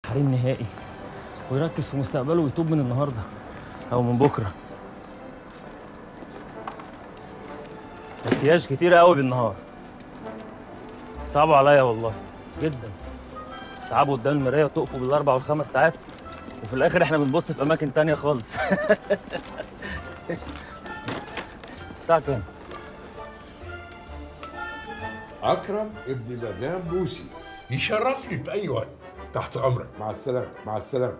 حريم نهائي، ويركز في مستقبله ويتوب من النهارده او من بكره. مكياج كتير قوي بالنهار، صعبوا عليا والله جدا. تعبوا قدام المرايه وتقفوا بالاربع والخمس ساعات، وفي الاخر احنا بنبص في اماكن تانية خالص. الساعه كام؟ أكرم ابن مدام بوسي يشرفني في أي وقت. تحت أمرك. مع السلامة. مع السلامة.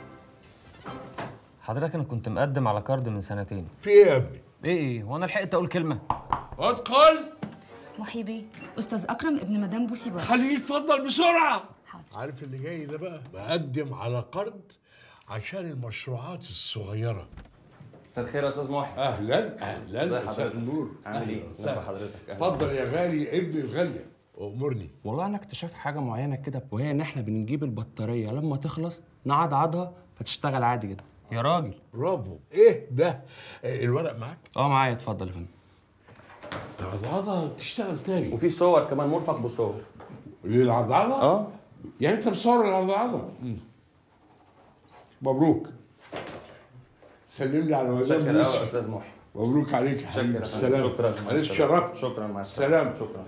حضرتك انا كنت مقدم على كارد من سنتين. في إيه يا ابني؟ ايه وانا لحقت اقول كلمه؟ ادخل. محي بيه، استاذ اكرم ابن مدام بوسي بره. خليه يتفضل بسرعة. حاضر. عارف اللي جاي ده بقى؟ بقدم على قرض عشان المشروعات الصغيرة. مساء الخير يا استاذ محي. أهلا أهلا. مساء النور. عامل ايه؟ ازي حضرتك؟ اتفضل يا غالي ابني الغالية، أمرني. والله انا اكتشفت حاجه معينه كده، وهي ان احنا بنجيب البطاريه لما تخلص نعضعضها فتشتغل عادي جدا. يا راجل برافو. إيه ده؟ الورق معاك؟ معايا، اتفضل يا فندم. العضعضة تشتغل تاني. وفي صور كمان، مرفق بالصور. للعضعضة؟ يعني أنت مصور العضعضة؟ مبروك. سلم لي على مدام شكرا بوسي. يا استاذ محي. مبروك عليك يا حبيبي. شكرا. السلام. شكرا. انا اتشرفت. شكرا. مع السلامة. شكرا.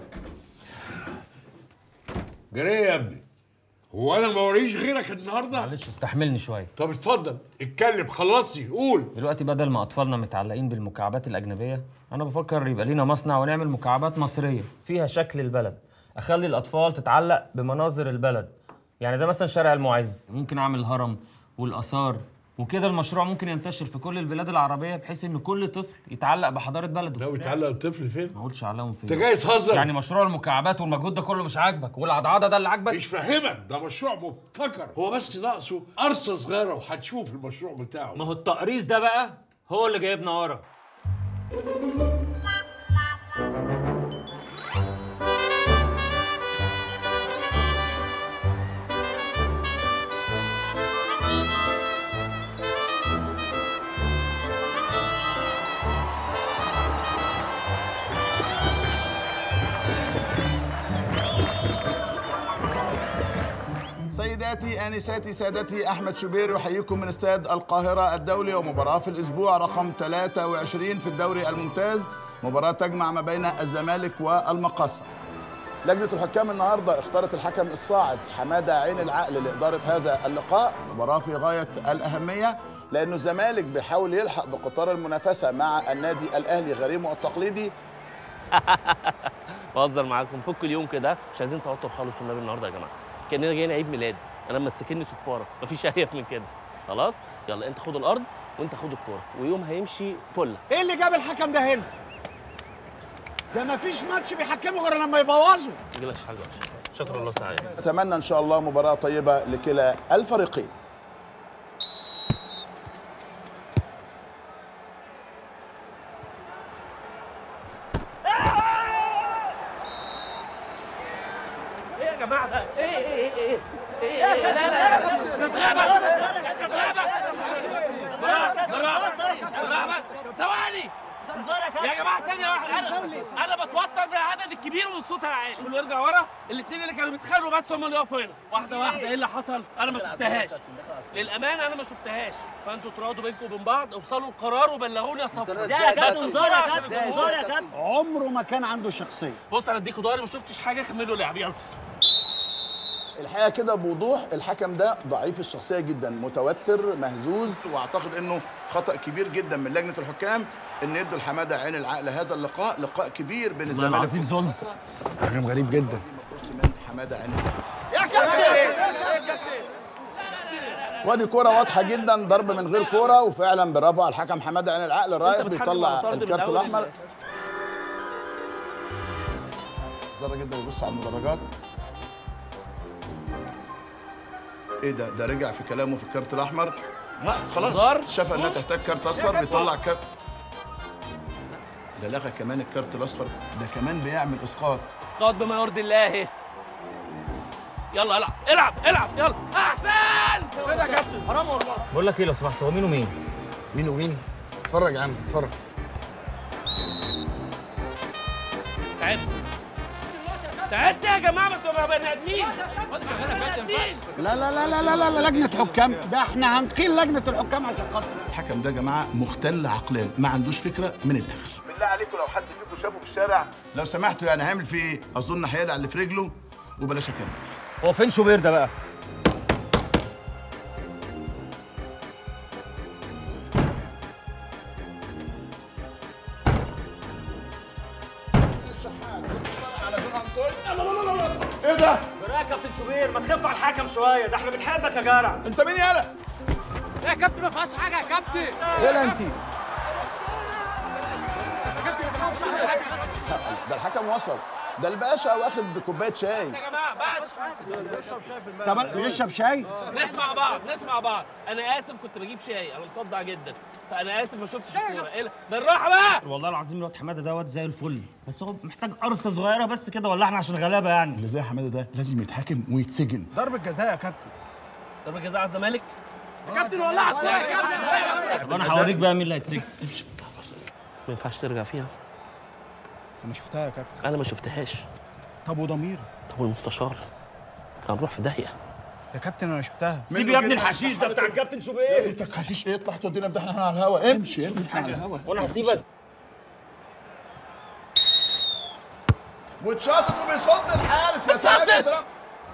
جري يا ابني، هو انا ما وريش غيرك النهارده؟ معلش استحملني شويه. طب اتفضل اتكلم، خلصي قول. دلوقتي بدل ما اطفالنا متعلقين بالمكعبات الاجنبيه، انا بفكر يبقى لينا مصنع ونعمل مكعبات مصريه فيها شكل البلد. اخلي الاطفال تتعلق بمناظر البلد، يعني ده مثلا شارع المعز، ممكن اعمل الهرم والاثار وكده. المشروع ممكن ينتشر في كل البلاد العربيه بحيث ان كل طفل يتعلق بحضاره بلده. ناوي تعلق الطفل فين؟ ما اقولش عليهم فين. انت جاي تهزر؟ يعني مشروع المكعبات والمجهود ده كله مش عاجبك، والعضعضه ده اللي عاجبك؟ مش فاهمك، ده مشروع مبتكر، هو بس ناقصه قرصه صغيره وهتشوف المشروع بتاعه. ما هو التقريص ده بقى هو اللي جايبنا ورا. سيداتي آنساتي سادتي، أحمد شوبير يحييكم من استاد القاهرة الدولي، ومباراة في الأسبوع رقم 23 في الدوري الممتاز، مباراة تجمع ما بين الزمالك والمقصة. لجنة الحكام النهاردة اختارت الحكم الصاعد حمادة عين العقل لإدارة هذا اللقاء، مباراة في غاية الأهمية لأنه الزمالك بيحاول يلحق بقطار المنافسة مع النادي الأهلي غريمه التقليدي. بهزر معاكم، فك اليوم كده، مش عايزين توتر خالص والنبي النهارده يا جماعه، كاننا جايين عيد ميلاد، انا مسكني صفاره، مفيش اهيف من كده. خلاص يلا انت خد الارض وانت خد الكوره، ويوم هيمشي فله. ايه اللي جاب الحكم ده هنا؟ ده مفيش ماتش بيحكمه غير لما يبوظوا. ما تجيلكش حاجه وحشه. شكرا الله سعيد. أتمنى إن شاء الله مباراة طيبة لكلا الفريقين. ايه يا جماعه ده؟ ايه لا لا بالراحه ثواني يا جماعه، ثانيه واحده. انا بتوتر من العدد الكبير والصوت العالي. كله يرجع ورا. الاثنين اللي كانوا بيتخانقوا بس هم اللي يقفوا هنا. واحده واحده. ايه اللي حصل؟ انا ما شفتهاش للامانه، انا ما شفتهاش. فانتوا تراضوا بينكم وبين بعض، اوصلوا لقرار وبلغوني يا صفر. يا كابتن انذار يا كابتن، انذار يا كابتن. عمره ما كان عنده شخصيه. بص انا اديكوا ضهري، ما شفتش حاجه، كملوا لعب يلا. الحقيقه كده بوضوح الحكم ده ضعيف الشخصيه جدا، متوتر مهزوز، واعتقد انه خطا كبير جدا من لجنه الحكام ان يدوا لحماده عين العقل هذا اللقاء، لقاء كبير بين الزمالك العظيم ظلم. حكم غريب جدا من حماده عين العقل. يا كابتن وادي كوره واضحه جدا، ضرب من غير كوره، وفعلا برافو على الحكم حماده عين العقل، رايح بيطلع الكارت الاحمر. ضرر جدا، يبص على المدرجات. ايه ده رجع في كلامه في الكارت الاحمر. لا خلاص شاف انها تحتاج كارت اصفر، بيطلع كارت. ده لغى كمان الكارت الاصفر، ده كمان بيعمل اسقاط. اسقاط بما يرضي الله. يلا العب العب العب يلا. احسن كده يا كابتن، حرام والله. بقول لك ايه لو سمحت، هو مين ومين؟ مين ومين؟ اتفرج يا عم اتفرج. تعب. تعبت يا جماعه، ما تبقى بني ادمين. لا لا لا لا لا لا لجنه حكام، ده احنا هنقيل لجنه الحكام عشان خاطر الحكم ده يا جماعه مختل عقليا، ما عندوش فكره من الاخر. بالله عليكم لو حد فيكم شافه في الشارع لو سمحتوا يعني هيعمل فيه ايه؟ اظن هيقلع اللي في رجله وبلاش اكمل. هو فين شوبير ده بقى؟ ايه ده؟ يا كابتن شوبير ما تخف على الحكم شويه، ده احنا بنحبك يا جرع. انت مين يالا؟ يا كابتن ما فيهاش حاجه يا كابتن. يالا انت. ده الحكم وصل، ده الباشا واخد كوبايه شاي. يا جماعه بس طب يشرب شاي. نسمع بعض. انا اسف كنت بجيب شاي، انا مصدع جدا، فانا اسف ما شفتش الكوره. ايه بالراحه بقى. والله العظيم الواد حماده ده واد زي الفل، بس هو محتاج قرصه صغيره بس كده، ولا احنا عشان غلابه يعني؟ اللي زي حماده ده لازم يتحاكم ويتسجن. ضربه جزاء يا كابتن. ضربه جزاء على الزمالك يا كابتن. ولعت يا كابتن. طب انا هوريك بقى مين اللي هيتسجن. ما ينفعش ترجع فيها. انا شفتها يا كابتن. انا ما شفتهاش. طب وضمير؟ طب والمستشار هنروح في داهيه. يا كابتن انا شفتها. سيب يا ابني الحشيش ده بتاع الكابتن شوبير. انت حشيش ايه؟ اطلع تودينا بدحنا احنا على الهوا. امشي احنا على الهوا وانا هسيبك. واتشاطت وبيصد الحارس. يا سلام يا سلام.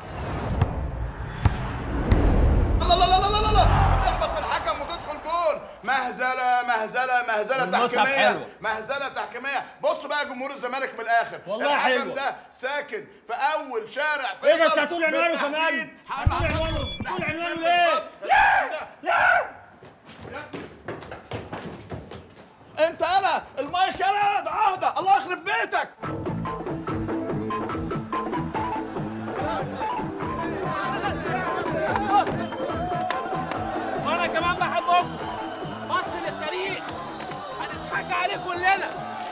الله الله الله الله الله، بتخبط في الحكم وتدخل جول. مهزله تحكيميه، مهزله تحكيميه. بصوا بقى جمهور الزمالك من الاخر، والله الحكم حلوة. ده ساكن في اول شارع ايه ده فيصل. انت هتقول عنوانه كمان؟ هتقول عنوانه ليه؟ لا انت انا المايك انا ده عهده. الله يخرب بيتك. وانا كمان بحبكم. ماتش للتاريخ، هنضحك عليه كلنا.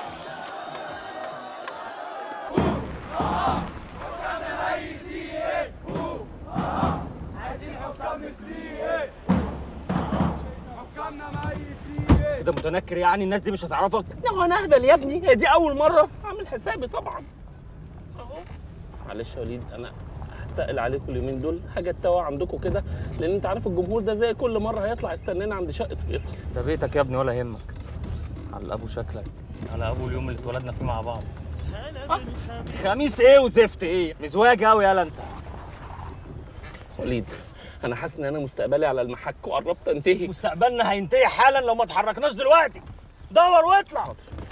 كده متنكر يعني؟ الناس دي مش هتعرفك؟ هو انا اهبل يا ابني؟ هي دي اول مره اعمل حسابي طبعا. اهو معلش يا وليد، انا هتقل عليكم اليومين دول حاجه تتوه عندكم كده، لان انت عارف الجمهور ده زي كل مره هيطلع يستنانا عند شقه فيصل. ده بيتك يا ابني ولا يهمك. على ابو شكلك، على ابو اليوم اللي اتولدنا فيه مع بعض. خميس ايه وزفت ايه؟ مزواج قوي يالا انت. وليد انا حاسس ان انا مستقبلي على المحك وقربت انتهي. مستقبلنا هينتهي حالا لو ما اتحركناش دلوقتي. دور واطلع.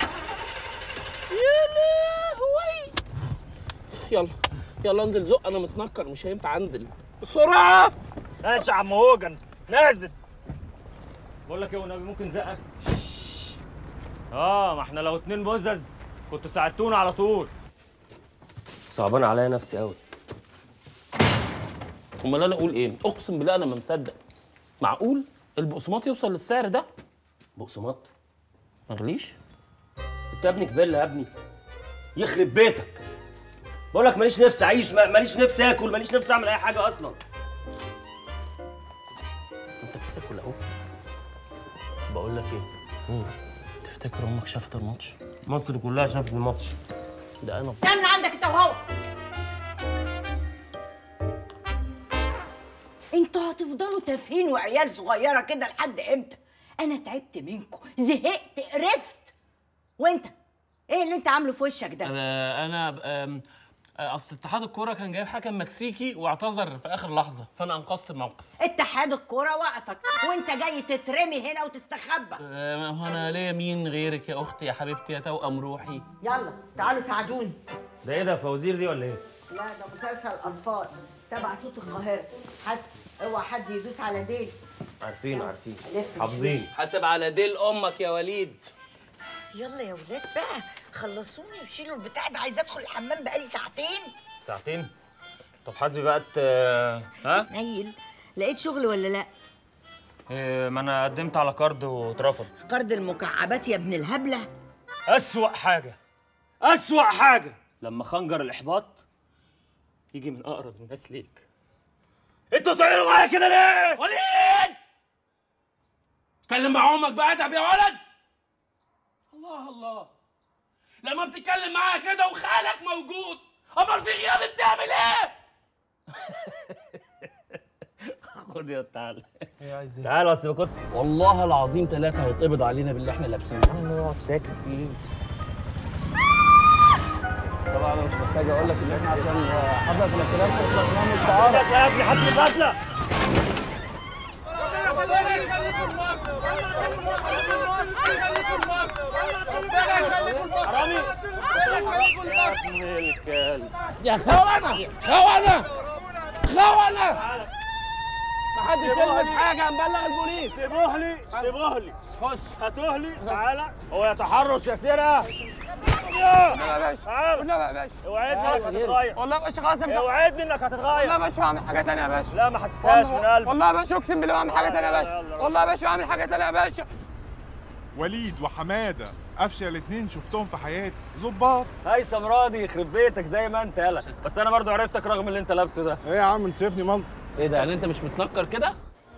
يا لهوي. يلا انزل زق، انا متنكر مش هينفع انزل بسرعه. ماشي يا عم هوجن، نازل. بقول لك ايه والنبي، ممكن زقك؟ ما احنا لو 2 بزز كنتوا ساعدتونا على طول. صعبان عليا نفسي قوي. امال انا اقول ايه؟ اقسم بالله انا ما مصدق. معقول البقسماط يوصل للسعر ده؟ بقسماط؟ ما غليش؟ انت يا ابني كبله يا ابني، يخرب بيتك. بقول لك ماليش نفسي اعيش، ماليش نفسي اكل، ماليش نفسي اعمل اي حاجه اصلا. انت بتاكل اهو. بقول لك ايه؟ تفتكر امك شافت الماتش؟ مصر كلها شافت الماتش. ده انا استنى عندك انت وهو. انتوا هتفضلوا تافهين وعيال صغيره كده لحد امتى؟ انا تعبت منكم، زهقت، قرفت. وانت ايه اللي انت عامله في وشك ده؟ انا اصل اتحاد الكوره كان جايب حكم مكسيكي واعتذر في اخر لحظه، فانا انقذت الموقف. اتحاد الكوره وقفك وانت جاي تترمي هنا وتستخبى. هو انا ليا مين غيرك يا اختي يا حبيبتي يا توأم روحي؟ يلا تعالوا ساعدوني. ده ايه ده، فوازير دي ولا ايه؟ لا ده مسلسل اطفال تبع صوت القاهره. حسب اوعى حد يدوس على ديل. عارفين ألف حافظين. حاسب على ديل امك يا وليد. يلا يا ولاد بقى خلصوني وشيلوا البتاع ده، عايزه ادخل الحمام بقالي ساعتين. ساعتين؟ طب حاسبي بقى ها؟ نيل لقيت شغل ولا لا؟ ما انا قدمت على كارد واترفض. قرض المكعبات يا ابن الهبله. أسوأ حاجة لما خنجر الإحباط يجي من أقرب الناس ليك. أنتوا بتعملوا معايا كده ليه؟ وليد اتكلم مع امك بأدب يا ولد. الله لما بتتكلم معايا كده وخالك موجود امال في غيابي بتعمل ايه؟ خد يا تعالى. ايه عايز ايه؟ تعالى بس كنت والله العظيم 3 هيتقبض علينا باللي احنا لابسينه. نقعد ساكت في ايه؟ طبعا انا مش محتاج اقول لك ان احنا عشان حفله الاختلاف نطلع نعمل تعارض. يا ابني حد البدله. حرامي يا ابن الكلب. يا خونه خونه خونه. محدش يلمس حاجه، هنبلغ البوليس. سيبوه لي خش هاتوه لي. تعالى هو يا تحرش يا سرقه. والنبي يا باشا، تعالى والنبي يا باشا، اوعدني انك هتتغير. والله يا باشا خلاص امشي. اوعدني انك هتتغير. والله يا باشا هعمل حاجه ثانيه يا باشا. لا ما حسيتهاش من قلبي. والله يا باشا اقسم بالله هعمل حاجه ثانيه يا باشا. والله يا باشا هعمل حاجه ثانيه يا باشا. وليد وحماده افشل اتنين شفتهم في حياتي، ظباط. هيثم راضي يخرب بيتك زي ما انت. يلا بس انا برضو عرفتك رغم اللي انت لابسه ده. ايه يا عم انت شايفني ملط؟ ايه ده يعني انت مش متنكر كده؟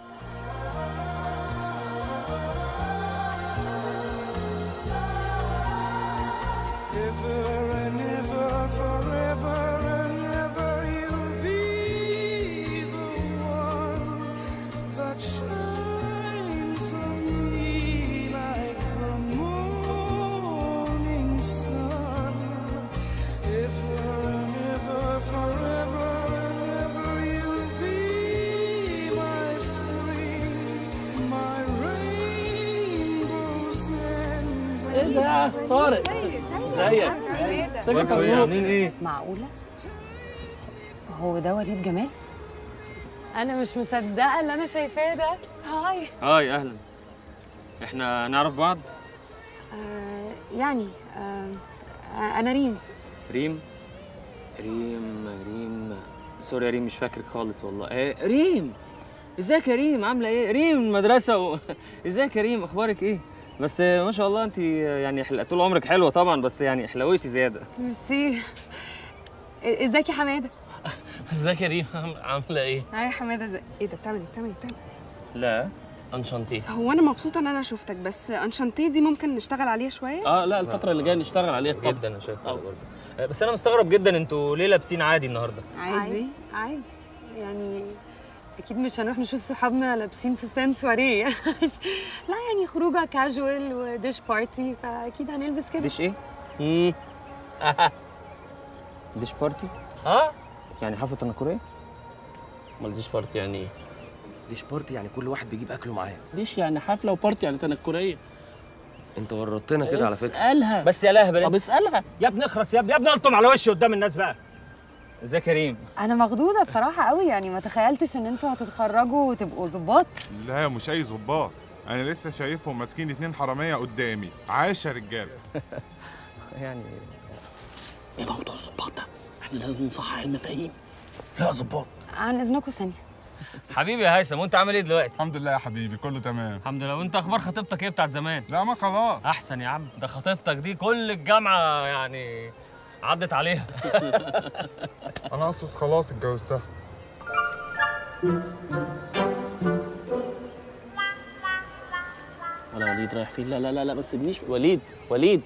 ايه ده يا طارق؟ ازيك؟ ازيك عاملين ايه؟ معقولة؟ هو ده وليد جمال؟ أنا مش مصدقة اللي أنا شايفاه ده. هاي. هاي اهلا. احنا نعرف بعض؟ يعني أنا ريم. ريم سوري يا ريم مش فاكرك خالص والله. ريم ازيك يا ريم؟ عامله ايه؟ ريم المدرسه ازيك يا ريم؟ اخبارك ايه؟ بس ما شاء الله انت يعني طول عمرك حلوه طبعا، بس يعني حلويتي زياده. ميرسي. ازيك يا حمادة؟ ازيك يا ريم؟ عامله ايه؟ هاي يا حماده، ازاي؟ ايه ده بتعمل ايه؟ لا انشانتيه. هو انا مبسوطه ان انا شفتك، بس انشانتيه دي ممكن نشتغل عليها شويه؟ لا الفتره اللي جايه نشتغل عليها طبعا. جدا انا شايف برضه. بس انا مستغرب جدا انتوا ليه لابسين عادي النهارده؟ عادي عادي يعني اكيد مش هنروح نشوف صحابنا لابسين فستان سواريه. لا يعني خروجه كاجوال وديش بارتي، فاكيد هنلبس كده. ديش ايه؟ ديش بارتي؟ يعني حفله تنكريه؟ امال ديش بارتي يعني ايه؟ ديش بارتي يعني كل واحد بيجيب اكله معاه. ديش يعني حفله، وبارتي يعني تنكريه. انت ورطتنا كده على فكره. اسالها بس يا لهبل. طب اسالها يا ابني اخرس يا ابني الطم على وشي قدام الناس بقى. ازيك يا ريم؟ انا مخضوضه بصراحه قوي، يعني ما تخيلتش ان انتوا هتتخرجوا وتبقوا ظباط. لا مش اي ظباط، انا لسه شايفهم ماسكين 2 حراميه قدامي. عاش يا رجاله. يعني ايه موضوع الظباط ده؟ احنا لازم نصحح المفاهيم. لا ظباط. عن اذنكم ثانيه. حبيبي يا هيثم، وانت عامل ايه دلوقتي؟ الحمد لله يا حبيبي كله تمام. الحمد لله. وانت اخبار خطيبتك ايه بتاعت زمان؟ لا ما خلاص. احسن يا عم، ده خطيبتك دي كل الجامعه يعني عدت عليها. انا اقصد خلاص اتجوزتها. ولا وليد رايح فين؟ لا لا لا لا ما تسيبنيش. وليد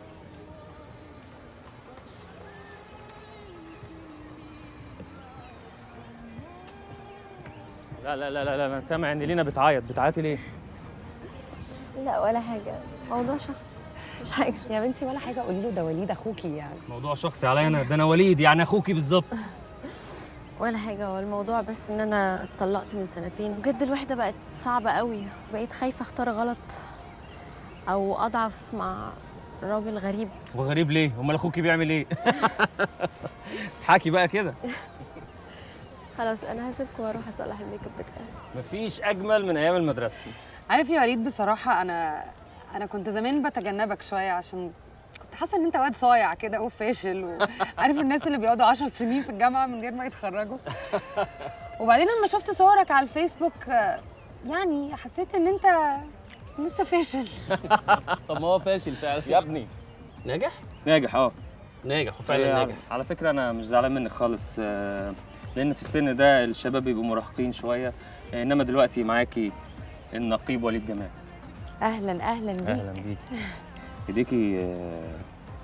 لا لا لا لا انا سامع ان لينا بتعيط. بتعيطي ليه؟ لا ولا حاجة، موضوع شخصي مش حاجة يا بنتي ولا حاجه، قولي له ده وليد اخوكي يعني. موضوع شخصي عليا انا؟ ده انا وليد يعني اخوكي بالظبط. ولا حاجة. هو الموضوع بس إن أنا اتطلقت من 2 سنين، بجد الوحدة بقت صعبة قوي، بقيت خايفة أختار غلط أو أضعف مع راجل غريب. وغريب ليه؟ امال اخوكي بيعمل ايه؟ اضحكي بقى كده. خلاص أنا هسيبكم وأروح أصلح الميك اب بتاعي. مفيش اجمل من ايام المدرسه. عارف يا وليد بصراحه انا كنت زمان بتجنبك شويه، عشان كنت حاسه ان انت واد صايع كده وفاشل، وعارف الناس اللي بيقعدوا 10 سنين في الجامعه من غير ما يتخرجوا. وبعدين لما شفت صورك على الفيسبوك يعني حسيت ان انت لسه فاشل. طب ما هو فاشل فعلا يا ابني. ناجح؟ ناجح ناجح وفعلا ناجح. على فكره انا مش زعلان منك خالص، لان في السن ده الشباب بيبقوا مراهقين شويه، انما دلوقتي معاكي النقيب وليد جمال. اهلا بيك. اهلا بيكي. ايديكي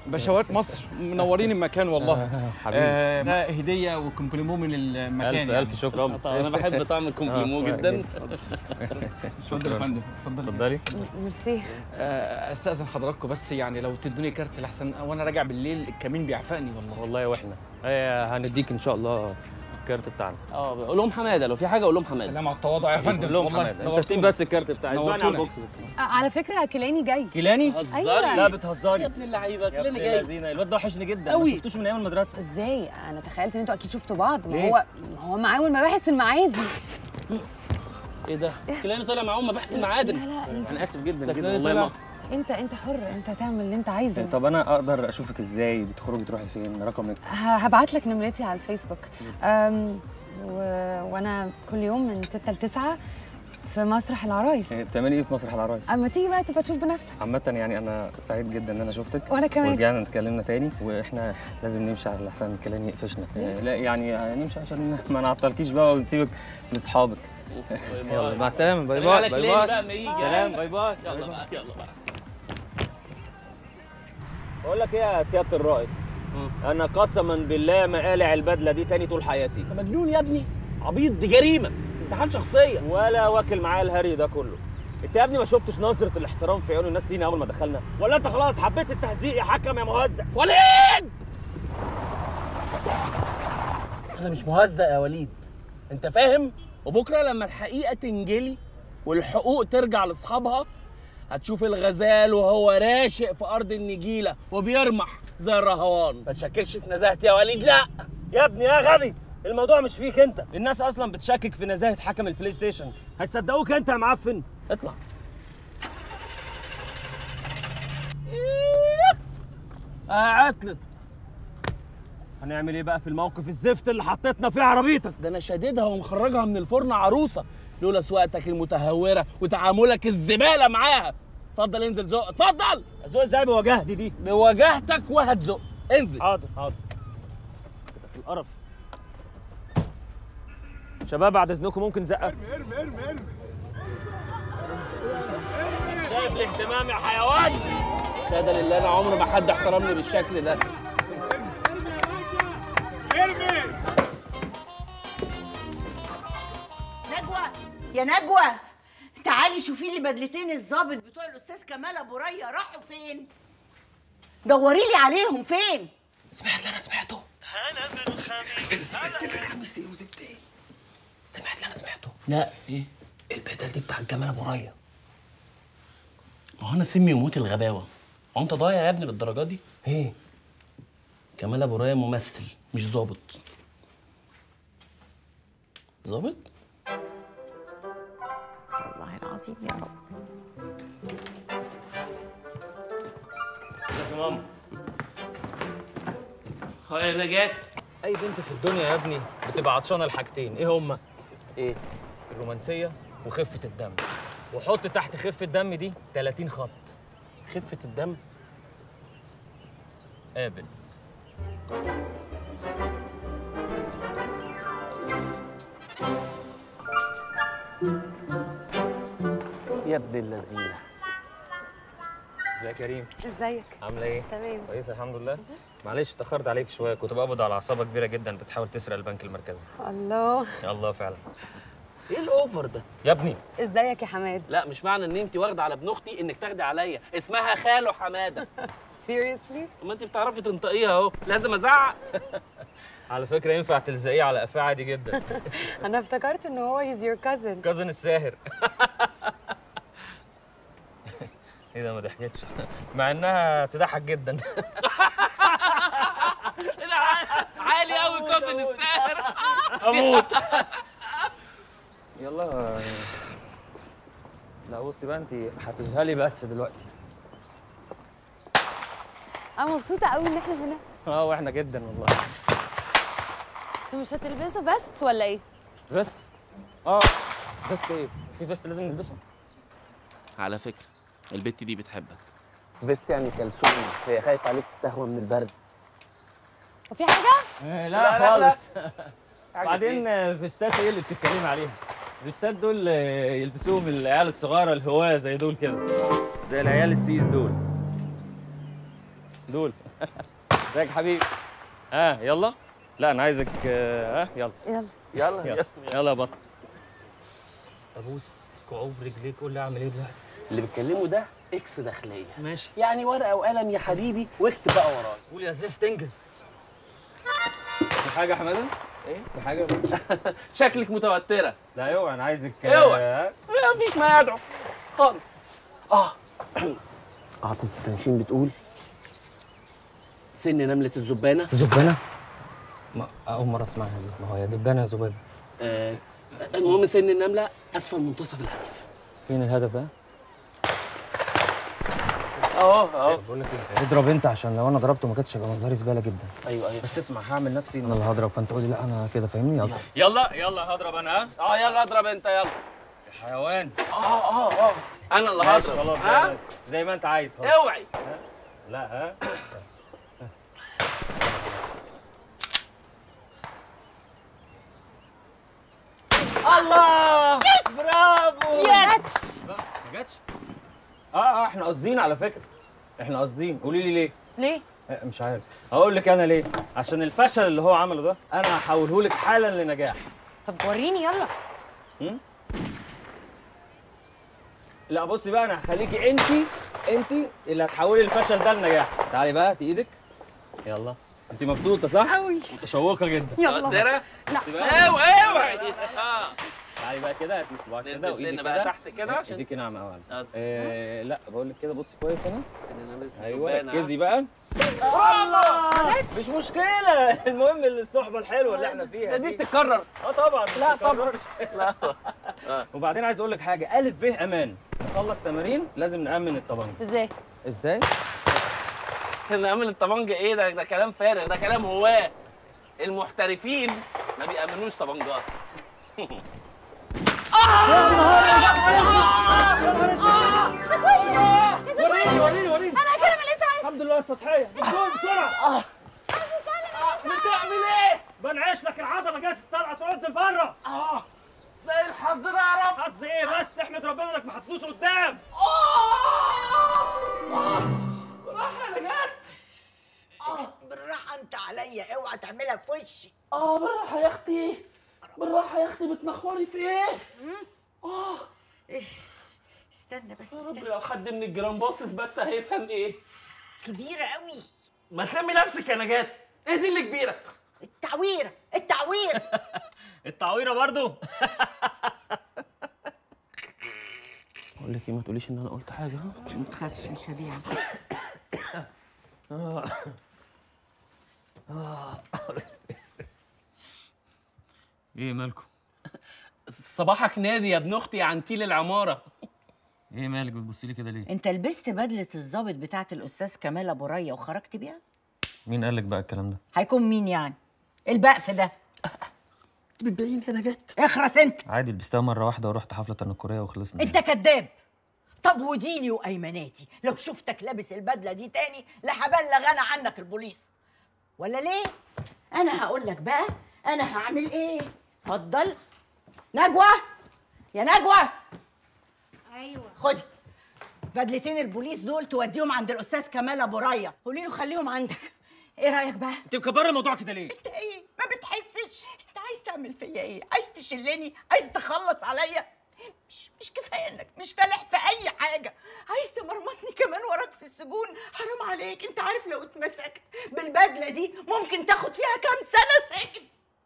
بشوات مصر منورين المكان والله. حبيبي. ده هديه وكومبليمو من المكان. ألف شكر. انا بحب طعم الكومبليمو جدا. اتفضل يا فندم. اتفضلي. ميرسي. استاذن حضراتكم بس يعني لو تدوني كارت لحسن وانا راجع بالليل الكمين بيعفقني والله واحنا هنديك ان شاء الله الكارت بتاعنا. قول لهم حماده، لو في حاجه قول لهم حماده. سلام على التواضع يا فندم. قول لهم حماده. انت سيب بس الكارت بتاعي. اسمعني على البوكس بس. على فكره كيلاني جاي. كيلاني؟ أيوة. لا بتهزري يا ابن اللعيبه، كيلاني جاي. الواد ده وحشني جدا، ما شفتوش من ايام المدرسه. ازاي؟ انا تخيلت ان انتوا اكيد شفتوا بعض. ما ليه؟ هو معاه والمباحث المعادي. ايه ده؟ كيلاني طلع معاهم مباحث المعادن. لا انا اسف جدا جدا والله ما انت حر، انت تعمل اللي انت عايزه. طب انا اقدر اشوفك ازاي؟ بتخرجي تروحي فين؟ رقمك؟ هبعت لك نمرتي على الفيسبوك. وانا كل يوم من 6 ل 9 في مسرح العرايس. بتعملي ايه في مسرح العرايس؟ اما تيجي بقى تبقى تشوف بنفسك. عامة يعني انا سعيد جدا ان انا شفتك. وانا كمان. ورجعنا اتكلمنا تاني، واحنا لازم نمشي على احسن الكلام يقفشنا. لا يعني نمشي عشان ما نعطلكيش بقى ونسيبك لاصحابك. يلا مع السلامة. باي باي. باي باي. سلام. باي باي. يلا بقى يلا بقى. بقول لك ايه يا سيادة الرائد؟ انا قسما بالله ما قالع البدله دي تاني طول حياتي. انت مجنون يا ابني، عبيط، دي جريمه، انتحال شخصيه. ولا واكل معايا الهري ده كله. انت يا ابني ما شفتش نظره الاحترام في عيون الناس لينا اول ما دخلنا؟ ولا انت خلاص حبيت التهزيق يا حكم يا مهزأ؟ وليد، انا مش مهزأ يا وليد، انت فاهم؟ وبكره لما الحقيقه تنجلي والحقوق ترجع لاصحابها هتشوف الغزال وهو راشق في ارض النجيله وبيرمح زي الرهوان. ما تشككش في نزاهتي يا وليد. لا يا ابني يا غبي، الموضوع مش فيك انت. الناس اصلا بتشكك في نزاهه حكم البلاي ستيشن، هيصدقوك انت يا معفن. اطلع. عطلت. هنعمل ايه بقى في الموقف الزفت اللي حطيتنا فيه عربيتك؟ ده انا شاددها ومخرجها من الفرن عروسه لولا سواقتك المتهوره وتعاملك الزباله معاها. اتفضل انزل زق. اتفضل. ازق ازاي بوجاهتي دي؟ بوجاهتك وهتزق. انزل. حاضر حاضر. كده في القرف. شباب بعد اذنكم ممكن زقه؟ ارمي شايف الاهتمام يا حيوان؟ شهاده لله انا عمري ما حد احترمني بالشكل ده. ارمي. نجوى يا نجوى، تعالي شوفي لي بدلتين الظابط بتوع الاستاذ كمال ابو ريا راحوا فين؟ دوري لي عليهم فين؟ سمعت اللي انا سمعته؟ هلا بالخميس. الخميس ايه وزفت ايه؟ سمعت اللي انا سمعته؟ لا ايه؟ البدل دي بتاع كمال ابو ريا. ما هو انا سمي وموت الغباوه. هو انت ضايع يا ابني للدرجه دي؟ ايه؟ كمال ابو ريا ممثل مش ظابط. ظابط؟ والله العظيم يا رب. ازيك يا ماما؟ انا جات. اي بنت في الدنيا يا ابني بتبقى عطشانه لحاجتين، ايه هما؟ ايه؟ الرومانسيه وخفه الدم. وحط تحت خفه الدم دي 30 خط. خفه الدم؟ قابل. يا ابن اللذينه. ازيك يا ريم؟ ازيك؟ عامله ايه؟ تمام. كويسه الحمد لله. معلش اتاخرت عليك شويه، كنت بقبض على عصابه كبيره جدا بتحاول تسرق البنك المركزي. الله. الله فعلا. ايه الاوفر ده؟ يا ابني ازيك يا حماد؟ لا مش معنى ان انت واخده على ابن اختي انك تاخدي عليا، اسمها خاله حماده. سيريسلي؟ ما انت بتعرفي تنطقيها اهو، لازم ازعق. على فكره ينفع تلزقيه على قفاه عادي جدا. انا افتكرت ان هو هيز يور كازن. كازن الساهر. ايه ده ما ضحكتش مع انها تضحك جدا. عالي قوي كازن الساهر. اموت. يلا. لا بصي بقى انت هتذهلي بس دلوقتي. انا مبسوطه قوي ان احنا هنا. واحنا جدا والله. انتوا مش هتلبسوا فيست ولا ايه؟ فيست؟ فيست ايه؟ في فيست لازم نلبسه؟ على فكره البت دي بتحبك. فيست يعني كلثوم، هي خايفه عليك تستهوى من البرد. وفي حاجه؟ لا خالص. بعدين فيستات ايه اللي بتتكلمي عليها؟ فيستات دول يلبسوهم العيال الصغيره الهواه زي دول كده، زي العيال السيس دول. ازيك يا حبيبي؟ يلا. لا انا عايزك يلا يلا يلا يلا يا بطل. ابوس كعوب رجليك، قول لي اعمل ايه دلوقتي؟ اللي بتكلمه ده اكس داخليه. ماشي. يعني ورقه وقلم يا حبيبي واكتب بقى ورايا. قول يا زفت انجز. في حاجه يا حماده؟ ايه؟ في حاجه؟ شكلك متوتره. لا اوعى، انا عايزك اوعى. مفيش ما يدعو خالص. قاعدة التنشين بتقول سن نملة الذبانة. زبانه؟ ما اول مره اسمعها دي. ما هو يا دبانه يا ذبابه. المهم سن النملة اسفل منتصف الهدف. فين الهدف بقى؟ اهو بقول لك ايه، اضرب انت عشان لو انا ضربته ما كانتش هيبقى منظري زباله جدا. ايوه بس اسمع، هعمل نفسي انا اللي هضرب، فانت قولي لا انا كده، فاهمني؟ يلا يلا هضرب انا. يلا اضرب انت يلا. يا حيوان. انا اللي هضرب. خلاص زي ما انت عايز. اوعي. لا الله برافو. يس. ما جاتش. احنا قاصدين على فكره، احنا قاصدين. قولي لي ليه؟ ليه؟ مش عارف. هقول لك انا ليه. عشان الفشل اللي هو عمله ده انا هحوله لك حالا لنجاح. طب وريني يلا. لا بصي بقى، انا هخليكي انت اللي هتحولي الفشل ده لنجاح. تعالي بقى، هاتي ايدك. يلا. انت مبسوطه صح؟ قوي. متشوقه جدا. يلا. مقدرة؟ لا اوعي. تعالي بقى كده، هاتي صباعك كده وايدك كده بقى تحت كده عشان ايديكي ناعمه قوي. لا بقول لك كده، بصي كويس انا. سن نملة ايوه الذبانة. ركزي بقى. مش مشكله، المهم الصحبه الحلوه اللي احنا فيها دي بتتكرر. طبعا. لا طبعا. لا. وبعدين عايز اقول لك حاجه، الف ب امان. نخلص تمارين لازم نامن الطبنجه. ازاي؟ نعمل الطبنجة ايه ده كلام فارغ، ده كلام هواه. المحترفين ما بيأمنوش طبنجات. وريني. انا كده من لسه الحمد لله السطحيه. بسرعه. بتعمل ايه؟ بنعيش لك العضله جايه طالعه ترد لبره. ده الحظ ده يا رب. حظ ايه بس؟ احمد ربنا انك ما حطيتوش قدام. راح انا جت. بالراحه انت عليا، اوعى تعملها في وشي. بالراحه يا اختي، بالراحه يا اختي. بتنخوري في ايه؟ استنى بس. يا رب لو حد من الجيران باصص بس هيفهم ايه. كبيره قوي. ما تلمي نفسك يا نجاة. ايه دي اللي كبيره؟ التعويره. التعويره برضو. بقول لك ايه، ما تقوليش ان انا قلت حاجه. ما تخافش مش هبيعك. ايه مالكم؟ صباحك نادي يا ابن اختي يا عنتيل العماره. ايه مالك بتبصي لي كده ليه؟ انت لبست بدله الضابط بتاعه الاستاذ كمال ابو ريا وخرجت بيها؟ مين قال لك بقى الكلام ده؟ هيكون مين يعني؟ البقف ده. بتبين هنا جت. اخرس انت. عادي، لبستها مره واحده ورحت حفله تنكريه وخلصنا. انت كذاب. طب وديني وايماناتي لو شفتك لابس البدله دي تاني لهبلغ انا عنك البوليس. ولا ليه؟ انا هقول لك بقى انا هعمل ايه. اتفضل. نجوى يا نجوى. ايوه. خدي بدلتين البوليس دول توديهم عند الاستاذ كمال ابو ريا، قولي له خليهم عندك. ايه رايك بقى؟ انت مكبره الموضوع كده ليه؟ انت ايه ما بتحسش؟ انت عايز تعمل فيا ايه؟ عايز تشلني؟ عايز تخلص عليا؟ مش كفايه انك مش فالح في اي حاجه، عايز تمرمطني كمان وراك في السجون؟ حرام عليك. انت عارف لو اتمسكت بالبدله دي ممكن تاخد فيها كام سنه سجن.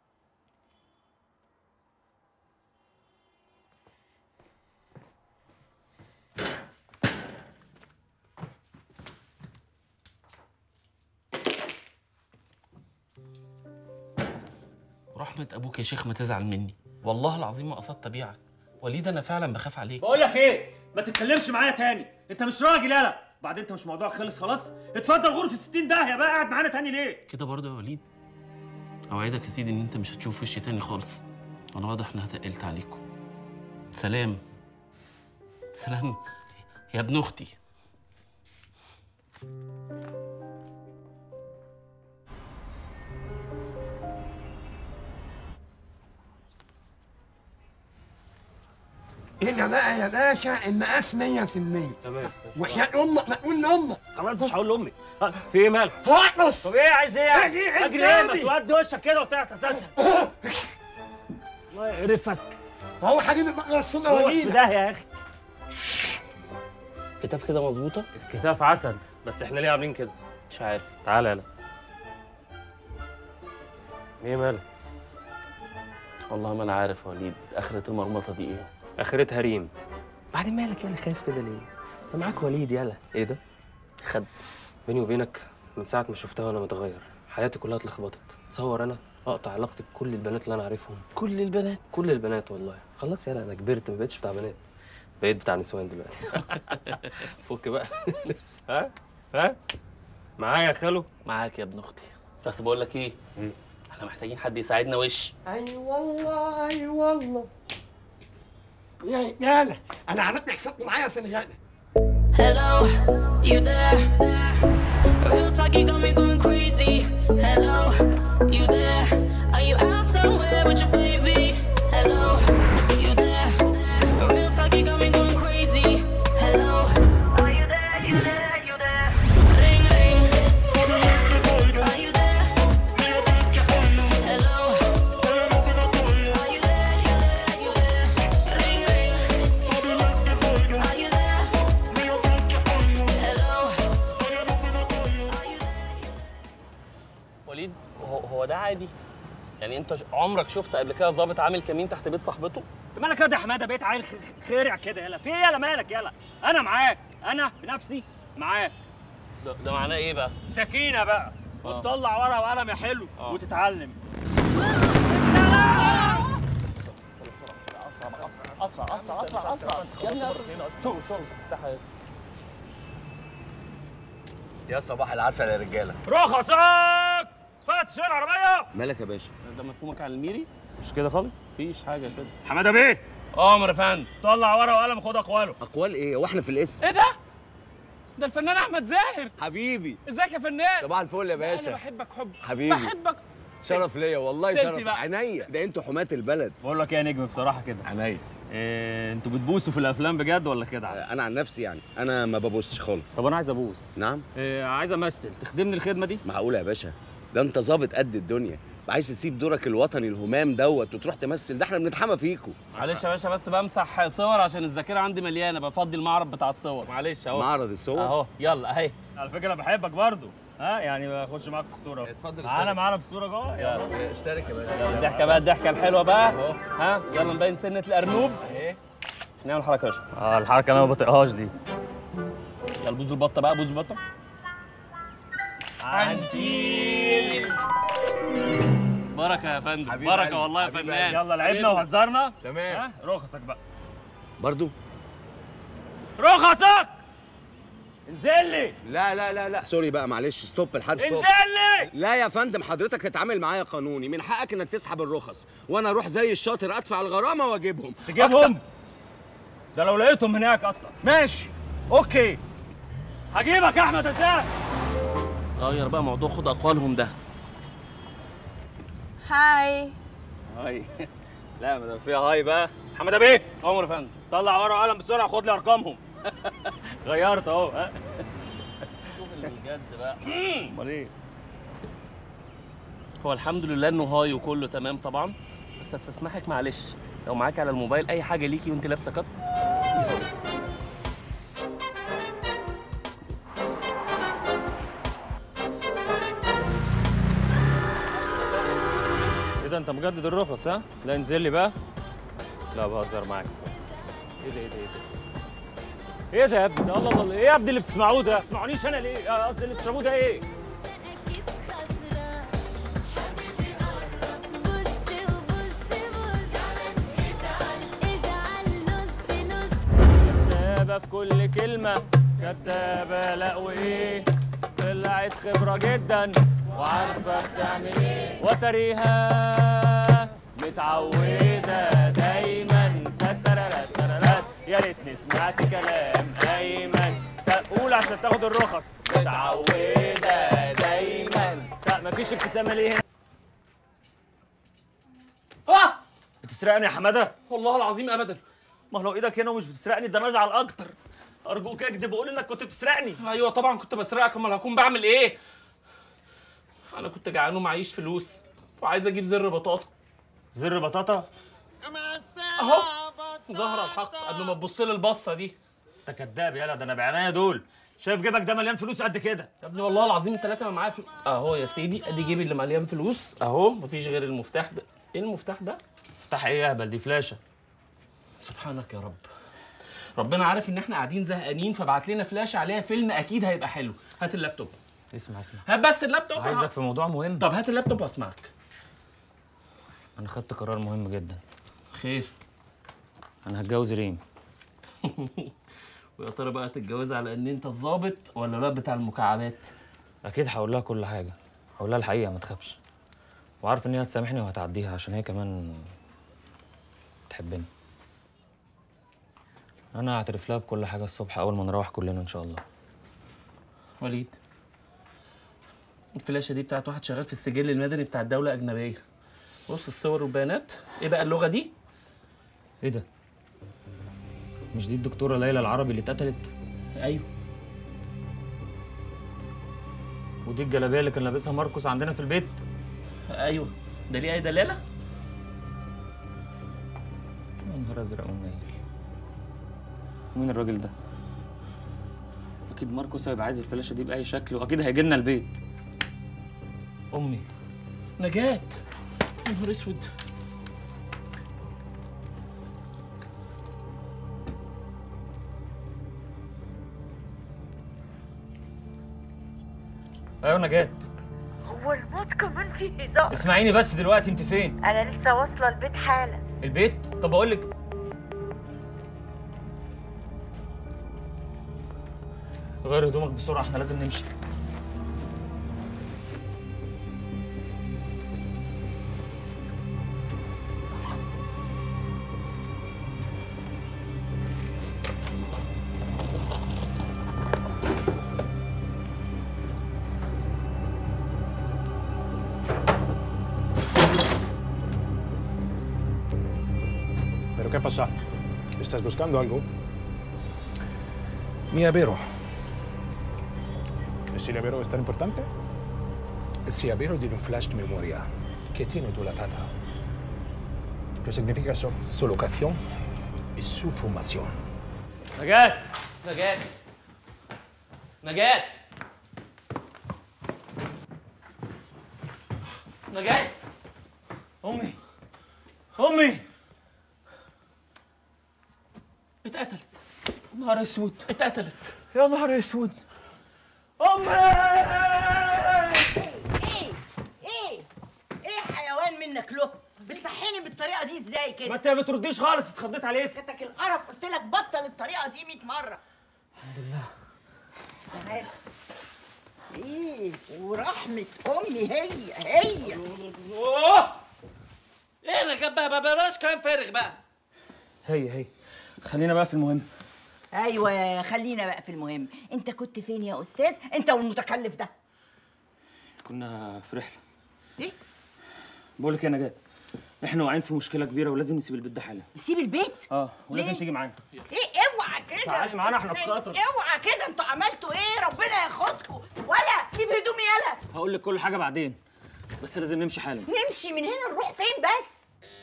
ورحمة ابوك يا شيخ ما تزعل مني، والله العظيم ما قصدت ابيعك. وليد انا فعلا بخاف عليك. بقول لك ايه، ما تتكلمش معايا تاني، انت مش راجل يالا. بعدين انت مش موضوع خلص خلاص؟ اتفضل غرفه 60 داهيه بقى، قاعد معانا تاني ليه؟ كده برضه يا وليد؟ اوعدك يا سيدي ان انت مش هتشوف وشي تاني خالص. انا واضح انها تقلت عليكم. سلام. سلام يا ابن اختي. هنا بقى يا باشا المقاس 100 في المية. تمام. وحياة امك ما تقول لامك. خلاص مش هقول لامي. في ايه مالك؟ هقص. طب ايه عايز ايه؟ اجري ايه؟ ما تودي وشك كده وطلعت اساسا. الله يقرفك. هو حبيبي بقى الصوره روح ولينا. في داهيه يا اخي. كتاف كده مظبوطه؟ الكتاف عسل. بس احنا ليه عاملين كده؟ مش عارف. تعالى يلا. ايه مالك؟ والله ما انا عارف يا وليد، اخرة المرمطه دي ايه؟ اخرتها ريم. بعدين مالك يالا خايف كده ليه؟ انت معاك وليد يالا. ايه ده؟ خد. بيني وبينك من ساعه ما شفتها وانا متغير، حياتي كلها اتلخبطت. تصور انا اقطع علاقتي بكل البنات اللي انا عارفهم. كل البنات؟ كل البنات والله. خلاص يالا انا كبرت، ما بقتش بتاع بنات، بقيت بتاع نسوان دلوقتي. فك بقى. ها معايا يا خالو؟ معاك يا ابن اختي. بس بقول لك ايه؟ احنا محتاجين حد يساعدنا وش. اي والله اي والله. يا يالا انا عرفت حسابكم معايا في الغدا. Hello, you there? Real talk, you got me going crazy. Hello, you there? Are you out somewhere with your baby? Hello, you there? Real talk, you got me going crazy. Hello, are you there? You there? You there? Ring ring. Are you there? Hello. Are you there? You there? You there? Ring ring. Are you there? وليد هو ده عادي؟ يعني انت عمرك شفت قبل كده ظابط عامل كمين تحت بيت صاحبته؟ انت مالك يا حماده؟ بقيت عيل خارع كده. يلا في ايه؟ يلا مالك؟ يلا انا معاك، انا بنفسي معاك. ده معناه ايه بقى؟ سكينه بقى وتطلع ورقه وقلم يا حلو وتتعلم. اسرع يا ابني. شغل افتحها. يا صباح العسل يا رجاله. رخصك فتش العربيه. مالك يا باشا؟ ده مفهومك على الميري؟ مش كده خالص؟ مفيش حاجه كده. حماده بيه. امر يا فندم. طلع ورقه وقلم خد اقواله. اقوال ايه؟ هو احنا في الاسم؟ ايه ده؟ ده الفنان احمد زاهر. حبيبي ازيك يا فنان؟ صباح الفل يا باشا. انا بحبك حب حبيبي. بحبك. شرف ليا والله، سيلفي شرف. بقى. عينيا، ده انتوا حماة البلد. بقول لك ايه يا نجم بصراحه كده، عينيا. انتوا بتبوسوا في الافلام بجد ولا خدعه؟ انا عن نفسي يعني انا ما ببوسش خالص. طب انا عايز ابوس. نعم. عايز امثل، تخدمني الخدمه دي؟ معقوله يا باشا؟ ده انت ظابط قد الدنيا، عايز تسيب دورك الوطني الهمام دوت وتروح تمثل؟ ده احنا بنتحمى فيكوا. معلش يا باشا، بس بمسح صور عشان الذاكره عندي مليانه، بفضي المعرض بتاع الصور. معلش اهو. معرض الصور اهو. يلا اهي. على فكره انا بحبك برضو، يعني بخش معاك في الصوره. اتفضل معانا في الصوره جوه. يلا اشترك يا باشا. الضحكه بقى، الضحكه الحلوه بقى اهو. ها يلا نبين سنه الارنوب اهي. نعمل حركه يا باشا. الحركه انا ما بطيقهاش دي. يلا بوز البطه بقى، بوز البطه. عنتيل. بركه يا فندم، بركه والله يا فنان. يلا لعبنا وهزرنا. تمام. رخصك بقى. برضو؟ رخصك. انزل لي. لا لا لا لا سوري بقى، معلش ستوب الحد. انزل لي. لا يا فندم، حضرتك تتعامل معايا قانوني، من حقك انك تسحب الرخص وانا اروح زي الشاطر ادفع الغرامه واجيبهم. تجيبهم؟ ده لو لقيتهم هناك اصلا. ماشي اوكي. هجيبك يا احمد. ازاي؟ غير بقى موضوع خد اقوالهم ده. هاي. هاي. لا ما دام فيها هاي بقى. حماده بيه. عمر يا فندم. طلع ورقه وقلم بسرعه خد لي ارقامهم. غيرت اهو. ها شوف اللي بجد بقى. امال ايه؟ هو الحمد لله انه هاي وكله تمام طبعا، بس استسمحك معلش لو معاك على الموبايل اي حاجه ليكي وانت لابسه كات. ايه ده انت مجدد الرخص؟ ها؟ لا انزل لي بقى. لا بهزر معاك. ايه ده ايه ده ايه ده؟ ايه ده يا ابني؟ ده الله الله، ايه يا ابني اللي بتسمعوه ده؟ ما تسمعونيش انا ليه؟ قصدي اللي بتشربوه ده ايه؟ كدابة في كل كلمة، كدابة لا وايه؟ طلعت خبرة جدا وعارفة بتعمل ايه، وتريها متعودة دايما. تترررررر يا ريتني سمعت كلام ايمن. قول عشان تاخد الرخص. متعودة دايما. لا مفيش ابتسامة ليه هنا؟ بتسرقني يا حمادة؟ والله العظيم ابدا. ما لو ايدك هنا ومش بتسرقني ده انا ازعل اكتر. ارجوك اكذب وقول انك كنت بتسرقني. ايوه طبعا كنت بسرقك، امال هكون بعمل ايه؟ انا كنت جعان ومعيش فلوس وعايز اجيب زر بطاطا. زر بطاطا؟ اهو ظهر الحق قبل ما تبص لي البصه دي. انت كداب يالا، ده انا بعناية دول. شايف جيبك ده مليان فلوس قد كده؟ يا ابني والله العظيم 3 ما معايا فلوس. اهو يا سيدي ادي جيبي اللي مليان فلوس اهو، مفيش غير المفتاح ده. ايه المفتاح ده؟ مفتاح ايه يا اهبل؟ دي فلاشه. سبحانك يا رب. ربنا عارف ان احنا قاعدين زهقانين فبعت لنا فلاشه عليها فيلم اكيد هيبقى حلو. هات اللابتوب. اسمع هات بس اللابتوب. عايزك في موضوع مهم. طب هات اللابتوب واسمعك. انا خدت قرار مهم جدا. خير. انا هتجوز ريم. ويا ترى بقى تتجوز على ان انت الظابط ولا الواد بتاع المكعبات؟ اكيد هقول لها كل حاجه، هقول لها الحقيقه ما تخافش. وعارف ان هي هتسامحني وهتعديها عشان هي كمان تحبني. انا هعترف لها بكل حاجه الصبح اول ما نروح كلنا ان شاء الله. وليد، الفلاشه دي بتاعت واحد شغال في السجل المدني بتاع الدوله اجنبيه. بص الصور والبيانات. ايه بقى اللغه دي؟ ايه ده؟ مش دي الدكتوره ليلى العربي اللي اتقتلت؟ ايوه. ودي الجلابيه اللي كان لابسها ماركوس عندنا في البيت؟ ايوه. ده ليه اي دلاله؟ يا نهار ازرق ونيل. ومين الراجل ده؟ اكيد ماركوس هيبقى عايز الفلاشه دي باي شكل واكيد هيجي لنا البيت. امي. نجاة. يا نهار اسود. ايوه نجاة. هو الموت كمان فيه هزار؟ اسمعيني بس دلوقتي، انت فين؟ انا لسه واصله البيت حالا. البيت؟ طب اقول لك غير هدومك بسرعه، احنا لازم نمشي. ¿Pero qué pasa? ¿Estás buscando algo? Mi avero. ¿Es el avero es tan importante? Si avero di un flash de memoria que tiene dilatata. ¿Qué significa eso? Su locación y su formación. نجاة. نجاة. نجاة. نجاة. امي. امي. اتقتلت. نهار اسود. اتقتلت. يا نهار اسود. امي. ايه حيوان منك له؟ بتصحيني بالطريقه دي ازاي كده؟ ما انت ما بترديش خالص، اتخضيت عليك. كتك القرف، قلت لك بطل الطريقه دي 100 مره. الحمد لله. تعالى. ايه ورحمه امي هي اوه. ايه انا بقى بلاش كلام فارغ بقى. هي خلينا بقى في المهم. ايوه خلينا بقى في المهم. انت كنت فين يا استاذ انت والمتكلف ده؟ كنا في رحله. ايه؟ بقول لك يا نجاة، احنا واقعين في مشكله كبيره ولازم نسيب البيت ده حالا. نسيب البيت؟ ولازم ليه؟ تيجي معانا. ايه اوعى كده. تعالي معانا احنا في خطر. اوعى كده، انتوا عملتوا ايه؟ ربنا ياخدكم. ولا سيب هدومي يلا. هقول لك كل حاجه بعدين، بس لازم نمشي حالا. نمشي من هنا نروح فين بس؟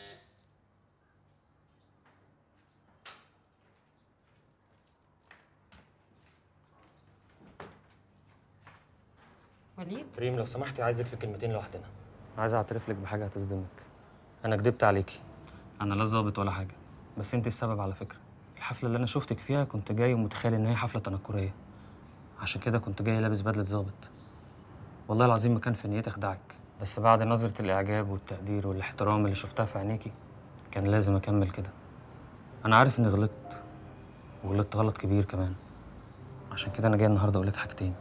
وليد؟ ريم لو سمحتي عايزك في كلمتين لوحدنا. عايز اعترف لك بحاجه هتصدمك. انا كدبت عليكي، انا لا ظابط ولا حاجه، بس انت السبب على فكره. الحفله اللي انا شفتك فيها كنت جاي ومتخيل ان هي حفله تنكريه، عشان كده كنت جاي لابس بدله ظابط. والله العظيم ما كان في نيتي اخدعك، بس بعد نظره الاعجاب والتقدير والاحترام اللي شفتها في عينيكي كان لازم اكمل كده. انا عارف اني غلطت غلط كبير كمان، عشان كده انا جاي النهارده اقول لك حاجتين.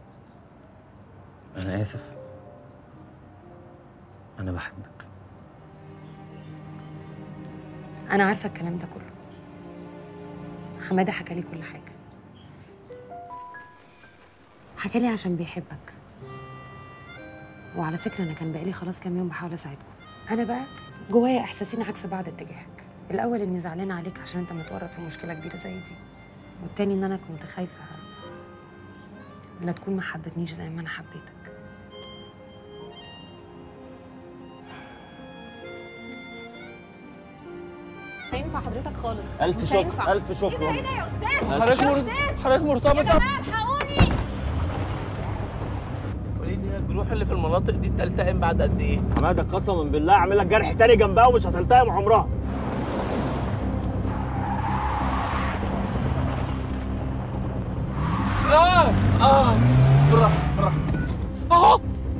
انا اسف، انا بحبك. انا عارفه الكلام ده كله. حماده حكى لي كل حاجه. حكى لي عشان بيحبك. وعلى فكره انا كان بقالي خلاص كام يوم بحاول اساعدكم. انا بقى جوايا احساسين عكس بعض اتجاهك. الاول اني زعلانه عليك عشان انت متورط في مشكله كبيره زي دي، والتاني ان انا كنت خايفه لا تكون ما حبتنيش زي ما انا حبيتك. مش هينفع حضرتك خالص. ألف مش شكر، هينفع. ألف شكر. ايه ده يا استاذ؟ حضرتك مرتبطه. يا جماعه الحقوني. وليد هي الجروح اللي في المناطق دي بتلتئم بعد قد ايه؟ حماده قسما بالله اعمل لك جرح تاني جنبها ومش هتلتئم عمرها. بالراحه اهو.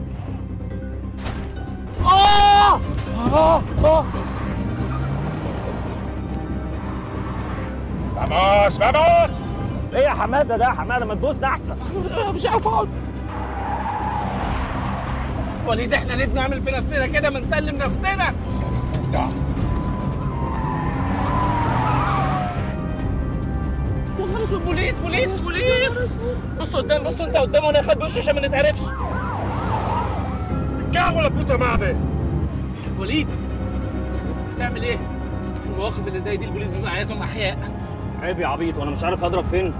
فاموس فاموس. ايه يا حماده ده يا حماده؟ ما تبوسنا احسن. انا مش عارف اقعد. وليد احنا ليه بنعمل في نفسنا كده؟ ما نسلم نفسنا. خلاص البوليس بوليس بوليس. بص قدام، بص انت قدام وانا اخد بوش عشان ما نتعرفش. الجو ولا بوتا معدي. وليد هتعمل ايه؟ في المواقف اللي زي دي البوليس بيبقى عايزهم احياء. عيب يا عبيط، وانا مش عارف اضرب فين.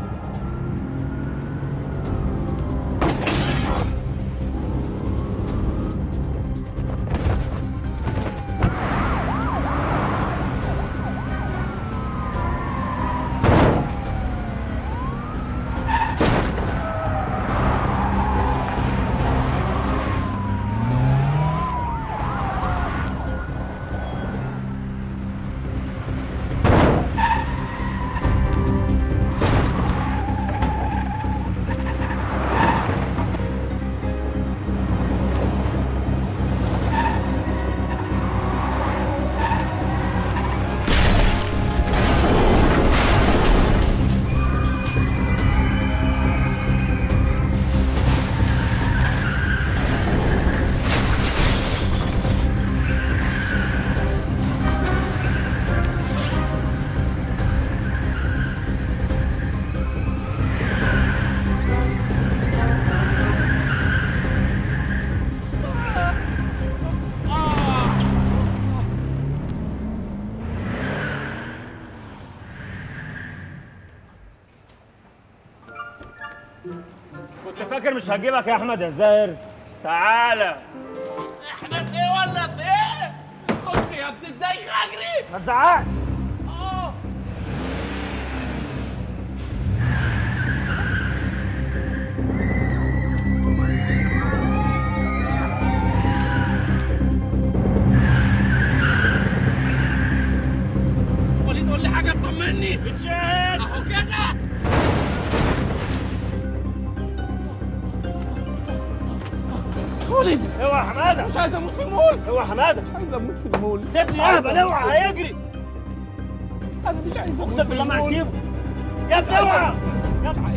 كنت فاكر مش هجيبك يا احمد يا زاهر. تعالى. احنا في ايه ولا في ايه؟ قلت يا ابن الدايخه اجري. ما تزعقش. وليد قول لي حاجه تطمني. بتشاهد اهو كده. وليد اوعى يا حماده. مش عايز اموت في المول. اوعى يا حماده. مش عايز اموت في المول. سيبني يا اهبل. اوعى هيجري. انا مش عايز اموت اقسم بالله ما هسيبه. يا ابني اوعى. يا ابني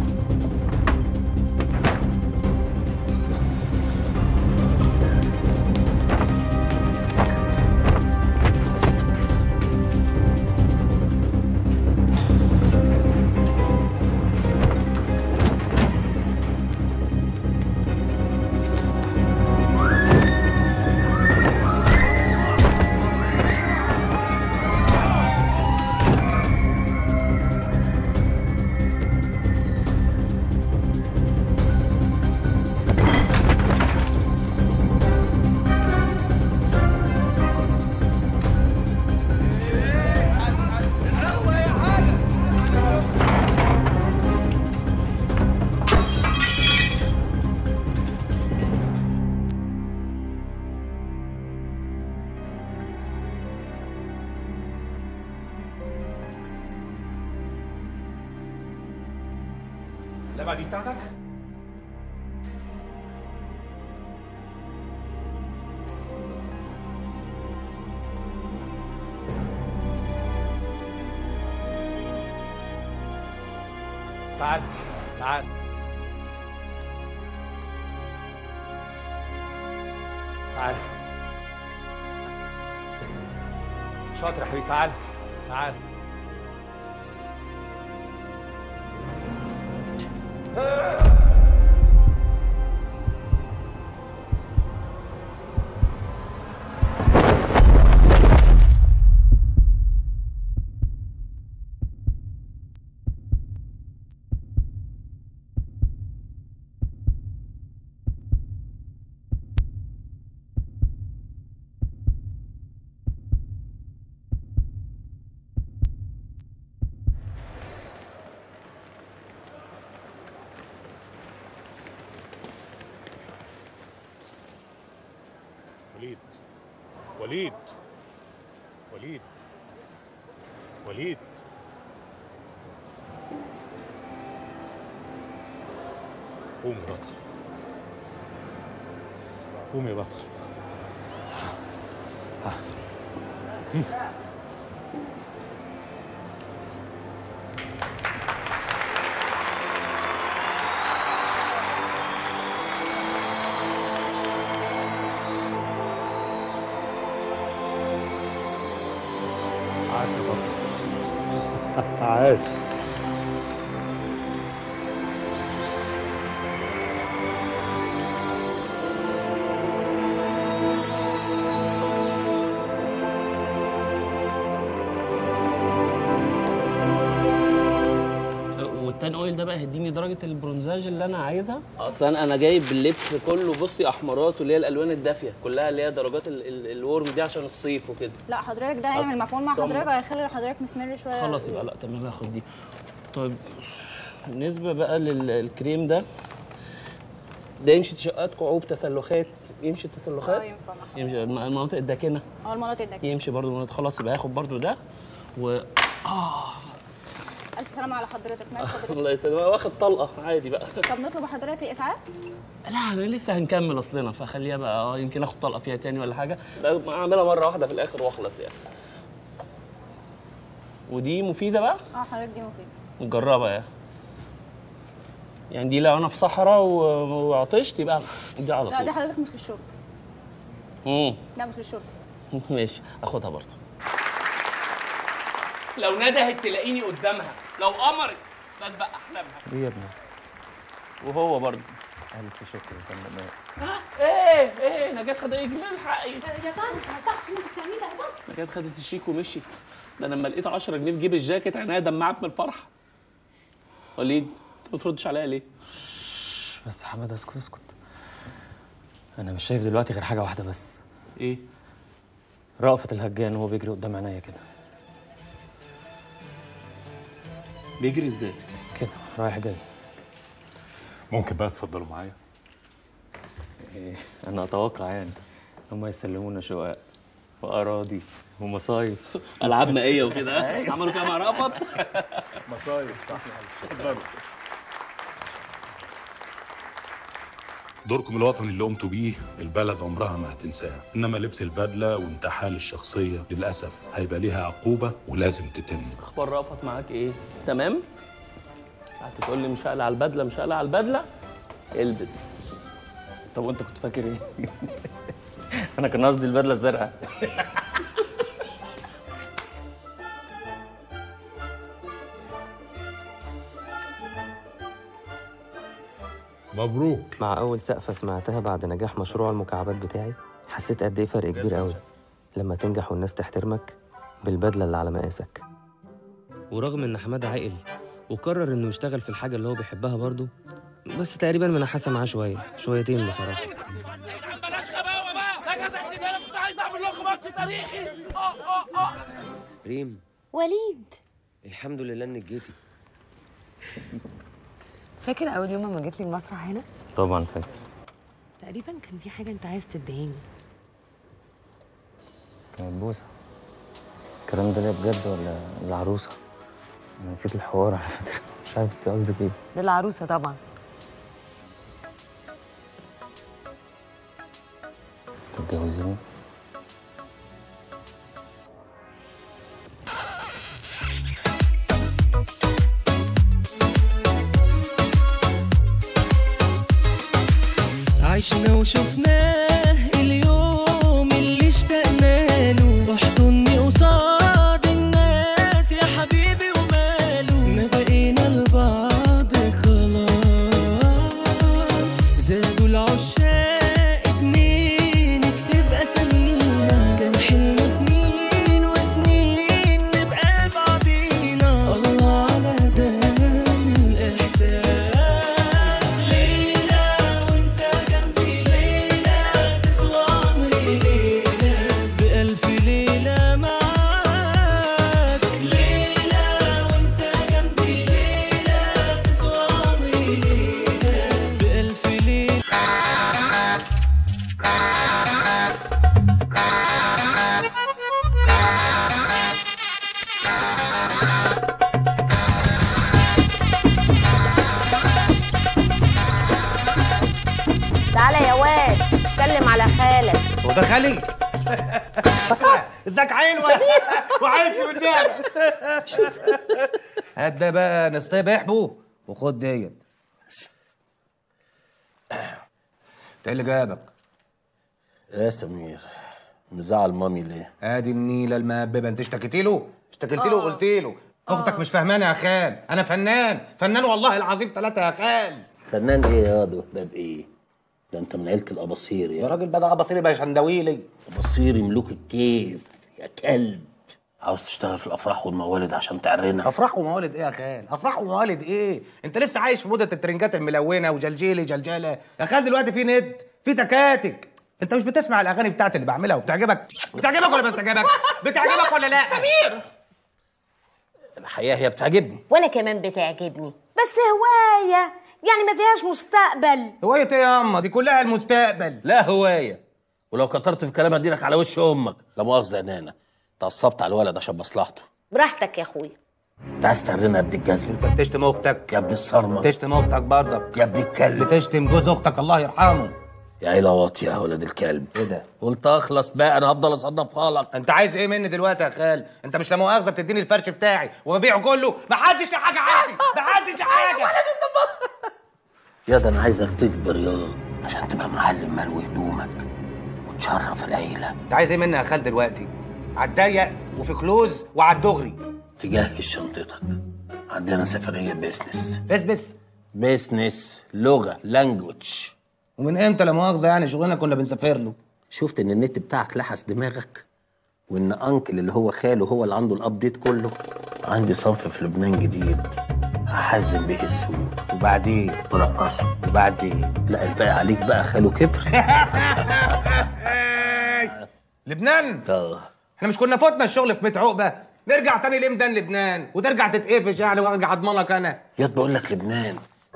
اللعبة دي بتاعتك؟ تعال تعال تعال. شاطر يا حبيبي. تعال تعال. وليد وليد وليد قوم يا بطل، قوم يا بطل. عاش يا بطل. عاش. والتان اويل ده بقى هيديني درجه البرونزاج اللي انا عايزها. اصلا انا جايب باللبس كله بصي احمرات واللي هي الالوان الدافيه كلها اللي هي درجات الورم دي عشان الصيف وكده. لا حضرتك ده هيعمل مفعول مع حضرتك وهيخلي حضرتك مسمر شويه. خلاص يبقى لا تمام هاخد دي. طيب بالنسبه بقى للكريم ده يمشي تشققات كعوب تسلخات، يمشي التسلخات؟ ينفع. يمشي المناطق الداكنه؟ المناطق الداكنه يمشي برضه المناطق. خلاص يبقى هاخد برضه ده و الف سلامه على حضرتك. مال حضرتك؟ الله يسلمك. واخد طلقه عادي بقى. طب نطلب حضرتك الاسعاف؟ لا انا لسه هنكمل اصلنا فخليها بقى يمكن اخد طلقه فيها تاني ولا حاجه، اعملها مره واحده في الاخر واخلص يعني. ودي مفيده بقى؟ حضرتك دي مفيده. نجربها يعني دي لو انا في صحراء وعطشت يبقى دي على طول. لا دي حضرتك مش للشرب. لا مش للشرب. ماشي اخدها برضه. لو ندهت تلاقيني قدامها، لو قمرت بسبق احلامها. ايه يا ابني؟ وهو برضه. الف شكر يا فندم. ايه نجاة خدت الحقي. يا طارق ما صحش اللي انت بتعمليه ده يا طارق. نجاة خدت الشيك ومشيت. ده انا لما لقيت 10 جنيه في جيب الجاكيت عينيا دمعت من الفرحه. وليد انت ما بتردش عليا ليه؟ بس حماده اسكت اسكت. انا مش شايف دلوقتي غير حاجه واحده بس. ايه؟ رأفت الهجان وهو بيجري قدام عينيا كده. بيجري ازاي؟ كده رايح جاي. ممكن بقى تفضلوا معايا؟ إيه انا اتوقع يعني هم يسلمونا شقق واراضي ومصايف العاب مائيه وكده. عملوا كده مع رأفت. مصايف صح. اتفضلوا. دوركم الوطني اللي قمتوا بيه البلد عمرها ما هتنساه، انما لبس البدله وانتحال الشخصيه للاسف هيبقى ليها عقوبه ولازم تتم. اخبار رأفت معاك ايه؟ تمام؟ هتقول لي مش هقلع على البدله مش هقلع على البدله؟ البس. طب وانت كنت فاكر ايه؟ انا كان قصدي البدله الزرقاء. مبروك. مع اول سقفه سمعتها بعد نجاح مشروع المكعبات بتاعي حسيت قد ايه فرق كبير قوي لما تنجح والناس تحترمك بالبدله اللي على مقاسك. ورغم ان حماده عاقل وقرر انه يشتغل في الحاجه اللي هو بيحبها برضه، بس تقريبا منحاسه معاه شويتين بصراحه. بلاش غباوه بقى. ده جزعتني ده. انا كنت عايز اعمل لكم ماتش تاريخي. ريم. وليد. الحمد لله انك جيتي. فاكر اول يوم ما جيت لي المسرح هنا؟ طبعا فاكر. تقريبا كان في حاجه انت عايز تدهيني. كانت بوسه. الكلام ده ليه بجد ولا العروسه؟ انا نسيت الحوار على فكره. مش عارف انت قصدك ايه. للعروسه طبعا. تتجوزيني؟ عشنا وشفناه اليوم اللي اشتقنا له، احضني قصاد الناس يا حبيبي وماله، ما بقينا لبعض خلاص، زادوا العشاق اتنين نكتب اسامينا، كان حلم سنين وسنين نبقى بعضينا، الله على ده الاحساس. ليلى وانت جنبي ليلى ده خالي. ازيك حلوه وعايش بالنعمه. هات ده بقى نصطيب احبو وخد ديت. انت ايه اللي جابك؟ يا سمير مزعل مامي ليه؟ ادي النيله المهببه. انت اشتكيتي له؟ اشتكيتي له وقلت له اختك مش فاهمانه يا خال. انا فنان والله العظيم 3 يا خال. فنان ايه يا ده بايه؟ ده انت من عيله الاباصير يا راجل بقى اباصيري بقى شندويلي. اباصيري ملوك الكيف يا كلب. عاوز تشتغل في الافراح والموالد عشان تعرنا؟ افراح وموالد ايه يا خال؟ افراح وموالد ايه؟ انت لسه عايش في موضه الترنجات الملونه وجلجيلي جلجله يا خال. دلوقتي في نت، في تكاتك. انت مش بتسمع الاغاني بتاعتي اللي بعملها وبتعجبك؟ بتعجبك ولا بتعجبك؟ بتعجبك ولا لا؟ سمير الحقيقه هي بتعجبني وانا كمان بتعجبني، بس هوايه يعني ما فيهاش مستقبل. هوايه ايه يا اما؟ دي كلها المستقبل. لا هوايه، ولو كترت في كلام اديلك على وش امك. لا مؤاخذه يا نانا، اتعصبت على الولد عشان مصلحته. براحتك يا اخويا. انت عايز تعرنا يا ابن الجزم؟ انت بتشتم اختك يا ابن الصرمه. بتشتم اختك برضك يا ابن الكلب. بتشتم جوز اختك الله يرحمه. يا عيله واطيه يا ولد الكلب. ايه ده؟ قلت اخلص بقى، انا هفضل اصنفها لك. انت عايز ايه مني دلوقتي يا خال؟ انت مش لا مؤاخذه بتديني الفرش بتاعي وببيعه كله؟ محدش لحاجه عندي، محدش لحاجه. يا ده انا عايزك تكبر يا عشان تبقى معلم مال هدومك وتشرف العيله. انت عايز ايه مني يا خال دلوقتي؟ على الضيق وفي كلوز وعلى الدغري. تجهز شنطتك، عندنا سفريه بيزنس. بيزنس لغه لانجوج. ومن امتى لا مؤاخذه يعني شغلنا كنا بنسافر له؟ شفت ان النت بتاعك لحس دماغك، وان انكل اللي هو خاله هو اللي عنده الابديت كله. عندي صنف في لبنان جديد هحزم بيه السوق، وبعدين ورقصه، وبعدين لا الباقي عليك بقى. خاله كبر. لبنان؟ احنا مش كنا فوتنا الشغل في بيت عقبه؟ نرجع تاني ليه ميدان لبنان وترجع تتقفش يعني وارجع اضمنك انا؟ ياد بقول لك لبنان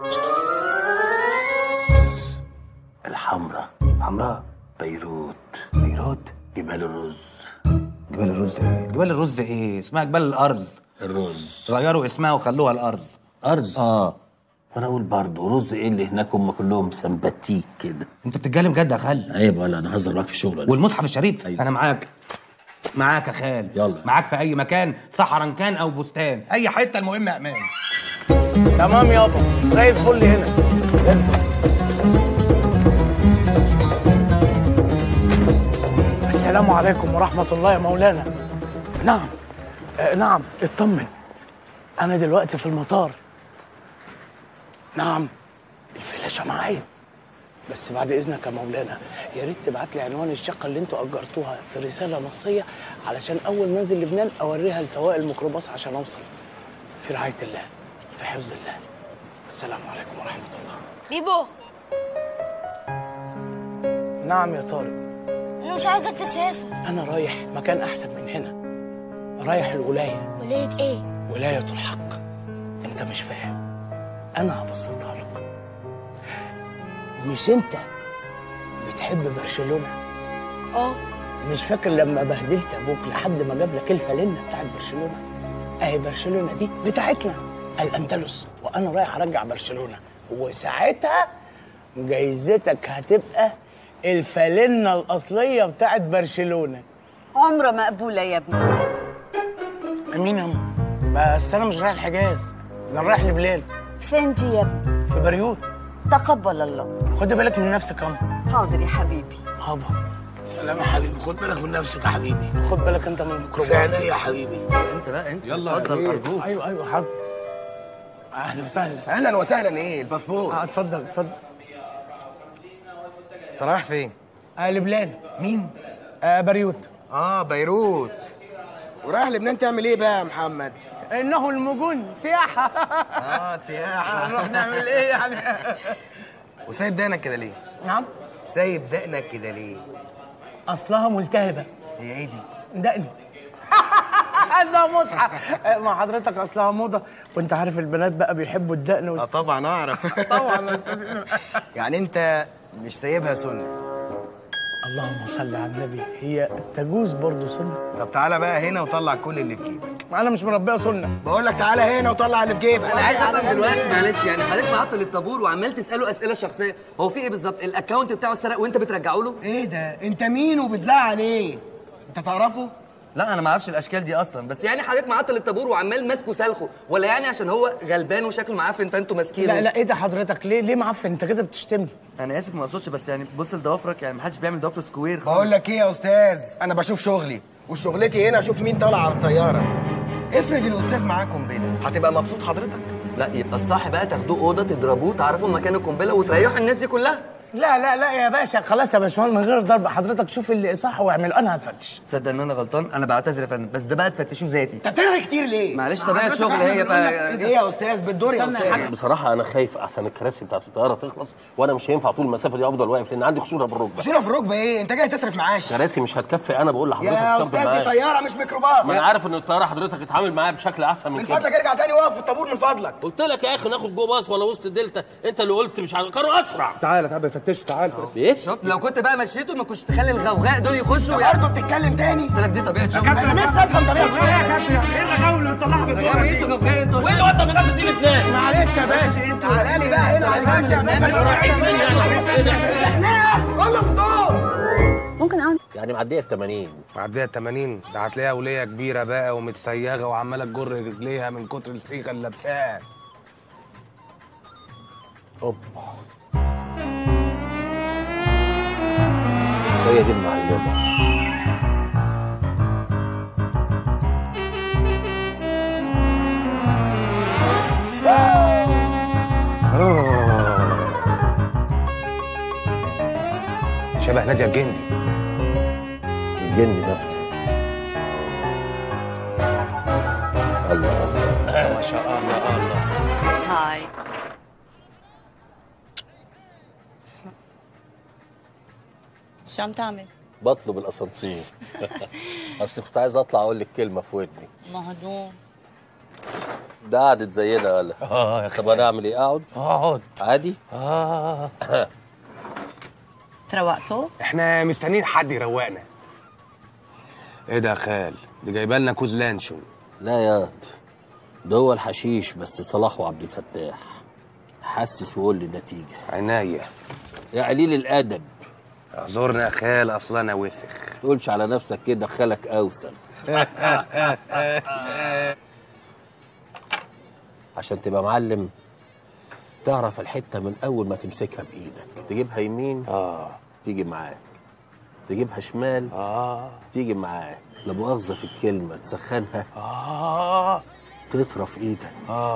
الحمراء. بيروت. جبال الرز. جبال الرز ايه؟ جبال الرز ايه؟ اسمها جبال الارز. الرز غيروا اسمها وخلوها الارز. ارز؟ وانا اقول برضه رز ايه اللي هناك هم كلهم سمباتيك كده. انت بتتكلم جد يا خال؟ عيب ولا انا هزر معاك في الشغل. والمصحف الشريف؟ أيوة. انا معاك يا خال. يلا معاك في اي مكان، صحراء كان او بستان، اي حته المهم امان. تمام يابا، زي الفل هنا. السلام عليكم ورحمة الله يا مولانا. نعم نعم اطمن، أنا دلوقتي في المطار. نعم الفلاشة معايا، بس بعد إذنك يا مولانا يا ريت تبعت لي عنوان الشقة اللي أنتوا أجرتوها في رسالة نصية علشان أول ما أنزل لبنان أوريها لسواق الميكروباص عشان أوصل. في رعاية الله، في حفظ الله. السلام عليكم ورحمة الله. بيبو. نعم يا طارق. أنا مش عايزك تسافر. أنا رايح مكان أحسن من هنا، رايح الولاية. ولاية إيه؟ ولاية الحق. أنت مش فاهم، أنا هبسطها لك. مش أنت بتحب برشلونة؟ مش فاكر لما بهدلت أبوك لحد ما جاب لك الفالنة بتاعت برشلونة؟ أهي برشلونة دي بتاعتنا الأندلس، وأنا رايح أرجع برشلونة، وساعتها جايزتك هتبقى الفالنة الأصلية بتاعت برشلونة. عمرة مقبولة يا ابني. أمين يا أم، بس أنا مش رايح الحجاز، أنا رايح لبلاد. فين دي يا ابني؟ في بريوت. تقبل الله. خدي بالك من نفسك يا أم. حاضر يا حبيبي. هابا. سلام يا حبيبي، خد بالك من نفسك يا حبيبي. خد بالك أنت من الميكروبات. في عينيا يا حبيبي. أنت بقى أنت. يلا اتفضل أرجوك. أيوه حاضر. أهلا وسهلا. أهلا وسهلا. إيه الباسبور؟ اتفضل. أنت رايح فين؟ لبنان. مين؟ بريوت. بيروت. ورايح لبنان تعمل ايه بقى يا محمد؟ انه المجون سياحه. سياحه. نروح نعمل ايه يعني؟ وسايب دقنك كده ليه؟ نعم؟ سايب دقنك كده ليه؟ اصلها ملتهبه. هي ايه دي؟ دقني. ده مصحى مع حضرتك، اصلها موضه، وانت عارف البنات بقى بيحبوا الدقن طبعا اعرف. طبعا. يعني انت مش سايبها سنه؟ اللهم صل على النبي، هي تجوز برضه سنه؟ طب تعالى بقى هنا وطلع كل اللي في جيبك. انا مش مربيه سنه. بقول لك تعالى هنا وطلع اللي في جيبك. انا عايز افهم دلوقتي، معلش يعني حضرتك معطل الطابور وعمال تساله اسئله شخصيه، هو في ايه بالظبط؟ الاكونت بتاعه اتسرق وانت بترجعه له؟ ايه ده؟ انت مين وبتزعل ايه؟ انت تعرفه؟ لا انا ما اعرفش الاشكال دي اصلا، بس يعني حضرتك معطل الطابور وعمال ماسكه سلخه، ولا يعني عشان هو غلبان وشكله معفن فانتوا ماسكينه؟ لا ايه ده حضرتك؟ ليه معفن؟ انت كده بتشتمني. انا اسف ما اقصدش، بس يعني بص لضوافرك، يعني ما حدش بيعمل ضوافر سكوير خالص. بقول لك ايه يا استاذ، انا بشوف شغلي وشغلتي هنا اشوف مين طالع على الطياره. افرض الاستاذ معاه قنبله، هتبقى مبسوط حضرتك؟ لا يبقى الصح بقى تاخدوه اوضه تضربوه تعرفوا مكان القنبله وتريحوا الناس دي كلها. لا يا باشا، خلاص يا باشمهندس، من غير ضرب. حضرتك شوف اللي صح واعمله، انا هتفتش. تصدق ان انا غلطان؟ انا بعتذر يا فندم، بس ده بقى تفتشوه ذاتي. انت بترغي كتير ليه؟ معلش طبيعه شغل هي ايه يا استاذ؟ بالدور يا استاذ. بصراحه انا خايف احسن الكراسي بتاعت الطياره تخلص، وانا مش هينفع طول المسافه دي افضل واقف لان عندي خشونه بالركبه. خشونه في الركبه ايه؟ انت جاي تصرف معاش؟ كراسي مش هتكفي، انا بقول لحضرتك يا استاذ دي طياره مش ميكروباص. ما انا عارف ان الطياره حضرتك اتعامل معايا بشكل احسن من كده. من فضلك ارجع تاني واقف في الطابور من فضلك. قلت لك يا اخي ناخد جو باص ولا وسط الدلتا، انت اللي قلت مش عارف كانوا اسرع. تعالى بفتشوا تعالى. ايه؟ شفت لو كنت بقى مشيته ما كنتش تخلي الغوغاء دول يخشوا. برضه بتتكلم تاني؟ قلت لك دي طبيعه شغل. انا نفسي افهم طبيعه شغل. يا كابتن ايه الرغاوي اللي بتطلعها بالدور دي؟ انتوا غوغاء انتوا. وايه اللي وضع من الناس دي الاثنين؟ معلش يا باشا، انتوا تعالى لي بقى هنا على جنب يا باشا. رايحين فين يعني؟ احنا كله في دور. ممكن اقعد؟ يعني معديه ال 80. معديه ال 80 ده هتلاقيها وليه كبيره بقى ومتسيغه وعماله تجر رجليها من كتر الصيغه اللي لابساها. اوبا هي دي المعلمه. شبه نادية الجندي. الجندي نفسه. الله ما شاء الله الله. هاي. شو عم تعمل؟ بطلب الاسانسير. اصل كنت عايز اطلع اقول لك كلمه في ودني. مهضوم. ده قعدت زينا ولا؟ يا طب انا اعمل ايه؟ اقعد عادي؟ تروقتوا؟ احنا مستنيين حد يروقنا. ايه ده يا خال؟ دي جايبه لنا كوز لانشون. لا ياض، ده هو الحشيش بس صلاح وعبد الفتاح. حسس وقول لي النتيجه. عناية يا قليل الادب. اعذرنا يا خال، اصل انا وسخ. تقولش على نفسك كده، خالك اوسخ. عشان تبقى معلم تعرف الحته من اول ما تمسكها بايدك. تجيبها يمين تيجي معاك، تجيبها شمال تيجي معاك. لا مؤاخذه في الكلمه، تسخنها تطرف ايدك.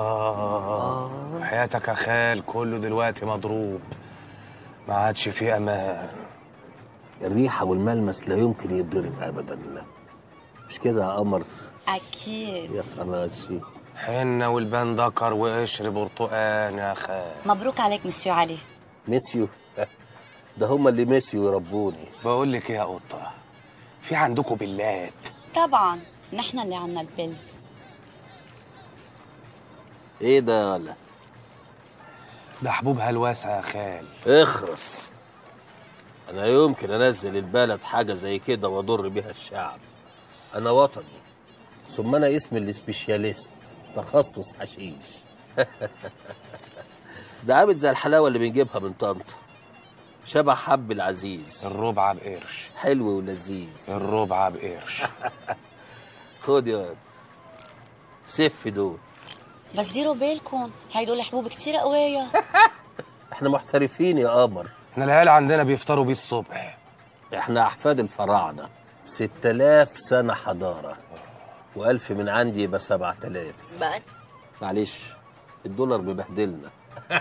حياتك يا خال كله دلوقتي مضروب، ما عادش فيه امان. الريحه والملمس لا يمكن يتضرب ابدا. مش كده يا قمر؟ اكيد يا خلاصي. حنه والبان دكر وقشر برتقان يا خال. مبروك عليك مسيو علي. ميسيو؟ ده هما اللي ميسيو يربوني. بقول لك ايه يا قطه، في عندكم بلات؟ طبعا نحن اللي عنا البلز. ايه ده ولا؟ ده حبوب هلوسه يا خال. اخرس. انا يمكن انزل البلد حاجه زي كده واضر بيها الشعب. انا وطني، ثم انا اسمي السبيشاليست، تخصص حشيش. ده عامل زي الحلاوه اللي بنجيبها من طنطا، شبه حب العزيز. الربع بقرش. حلو ولذيذ. الربع بقرش. خد يا واد، سف دول. بس ديروا بالكم، هيدول حبوب كتير قوية. احنا محترفين يا قمر. احنا العيال عندنا بيفطروا بيه الصبح. احنا احفاد الفراعنه، 6000 سنه حضاره، و1000 من عندي يبقى 7000. بس معلش الدولار ببهدلنا.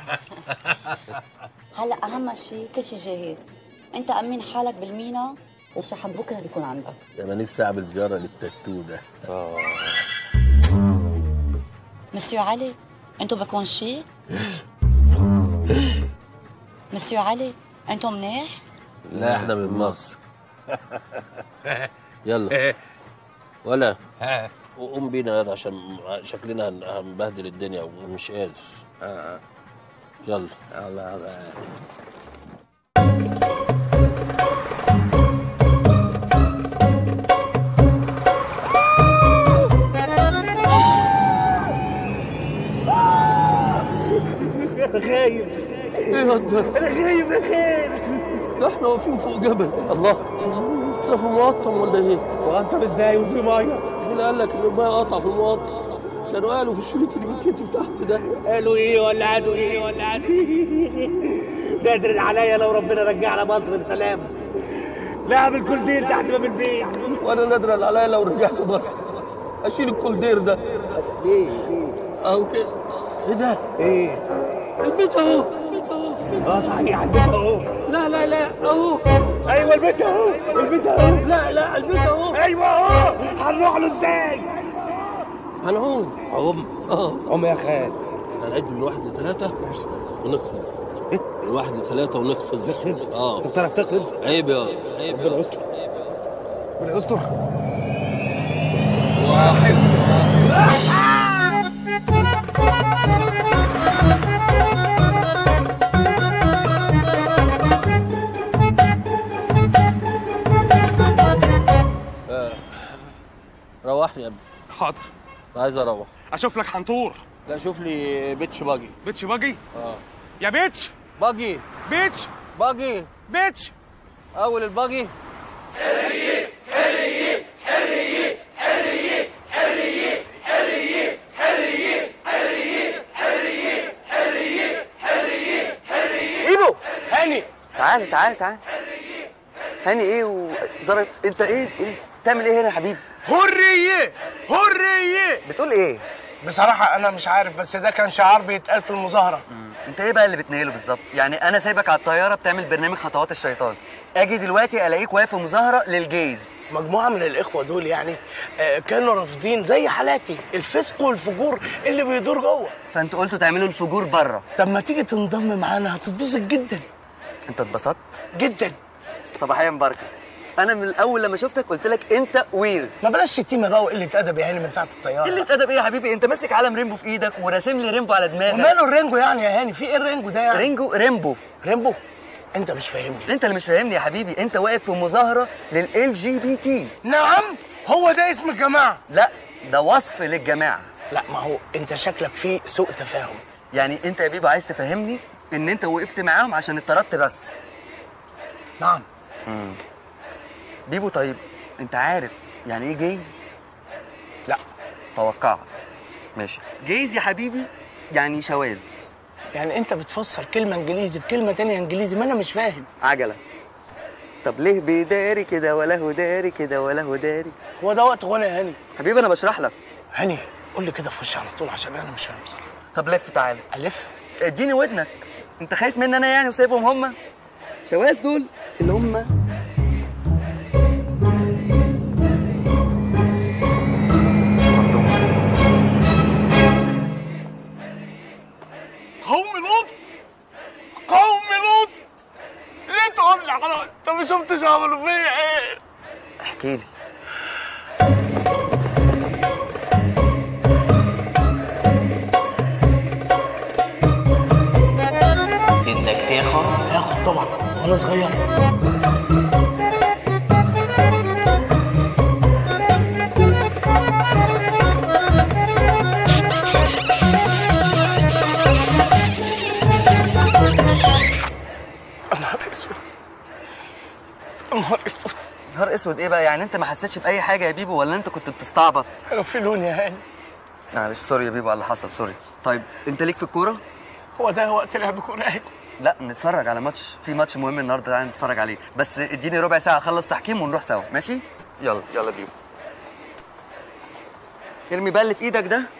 هلا اهم شيء كل شيء جاهز. انت امين حالك بالمينا والشحن بكره بيكون عندك. انا نفسي اعمل زياره للتاتو ده. مسيو علي انتو بكون شيء؟ مسيو علي انتو منيح؟ لا احنا من مصر. يلا ولا قوم بينا يلا عشان شكلنا هنبهدل الدنيا ومش قادر. يلا يلا انا خايف. ايه يا ده؟ انا خايف يا خال. ده احنا واقفين فوق جبل. الله، احنا في مقطم ولا ايه؟ مقطم ازاي وفي ميه؟ مين قال لك ان الميه قطع في المقطم؟ كانوا قالوا في الشريط اللي بيتكتب تحت ده. قالوا ايه ولا قالوا ايه ولا قالوا ايه؟ نادر عليا لو ربنا رجعنا مصر بسلام. لا اعمل كولدير تحت باب البيت. وانا نادر عليا لو رجعت مصر اشيل الكولدير ده. ليه؟ اهو كده. ايه ده؟ ايه؟ البيت اهو. صحيح البيت اهو. لا اهو. ايوه البيت اهو. البيت اهو. لا البيت اهو. ايوه اهو. هنروح له ازاي؟ هنعوم. عوم يا خال. احنا نعد من 1 ل3 ونقفز. ايه؟ من 1 ل3 ونقفز. نقفز؟ انت بتعرف تقفز؟ عيب يا عيب. ربنا يستر. ربنا يستر. 1. روحني يا ابني. حاضر. عايز اروح. اشوف لك حنطور. لا شوف لي بيتش باجي. بيتش باجي؟ يا بيتش باجي. بيتش باجي. بيتش. اول الباجي. حرية حرية حرية حرية حرية حرية حرية حرية حرية حرية حرية حرية. ايبو هاني تعال هاني ايه وزرب انت ايه بتعمل ايه هنا يا حبيبي؟ حرية حرية. بتقول ايه؟ بصراحة أنا مش عارف، بس ده كان شعار بيتقال في المظاهرة. انت ايه بقى اللي بتنيله بالظبط؟ يعني انا سايبك على الطيارة بتعمل برنامج خطوات الشيطان، اجي دلوقتي الاقيك واقف في مظاهرة للجيز. مجموعة من الإخوة دول يعني كانوا رافضين زي حالاتي الفسق والفجور اللي بيدور جوه. فانتوا قلتوا تعملوا الفجور بره. طب ما تيجي تنضم معانا هتتبسط جدا. انت اتبسطت؟ جدا. صباحيا مباركة. انا من الاول لما شفتك قلت لك انت ويرد. ما بلاش شتيمه بقى وقله ادب يا هاني من ساعه الطياره. قله ادب ايه يا حبيبي؟ انت ماسك علم ريمبو في ايدك وراسم لي ريمبو على دماغك. وماله الرينجو يعني يا هاني؟ في ايه الرينجو ده يعني؟ ريمبو. انت مش فاهمني. انت اللي مش فاهمني يا حبيبي. انت واقف في مظاهره للLGBT. نعم، هو ده اسم الجماعه؟ لا ده وصف للجماعه. لا ما هو انت شكلك فيه سوء تفاهم. يعني انت يا بيبو عايز تفهمني ان انت وقفت معاهم عشان اتطردت بس؟ نعم. بيبو طيب انت عارف يعني ايه جيز؟ لا. توقعت. ماشي. جيز يا حبيبي يعني شواذ. يعني انت بتفسر كلمه انجليزي بكلمه تانية انجليزي، ما انا مش فاهم. عجله. طب ليه بيداري كده ولا هو داري كده ولا هو داري؟ هو ده وقت غنى يا هاني. حبيبي انا بشرح لك. هاني قول لي كده في وشي على طول عشان انا مش فاهم بصراحه. طب لف تعالى. الف؟ اديني ودنك. انت خايف مني انا يعني وسايبهم هم؟ شواذ دول اللي هم قوم لوط. ليه تقول لي حرام؟ انت ما شفتش عملوا فيا ايه؟ احكي لي. بدك تاخد؟ هاخد طبعا وانا صغير. نهار اسود. نهار اسود ايه بقى؟ يعني انت ما حسيتش باي حاجه يا بيبو ولا انت كنت بتستعبط؟ غفلوني يا هاني. معلش سوري يا بيبو على اللي حصل، سوري. طيب انت ليك في الكوره؟ هو ده وقت لعب كوره يا هاني؟ لا نتفرج على ماتش، في ماتش مهم النهارده تعالى نتفرج عليه، بس اديني ربع ساعه اخلص تحكيم ونروح سوا، ماشي؟ يلا بيبو. ارمي بقى اللي في ايدك ده.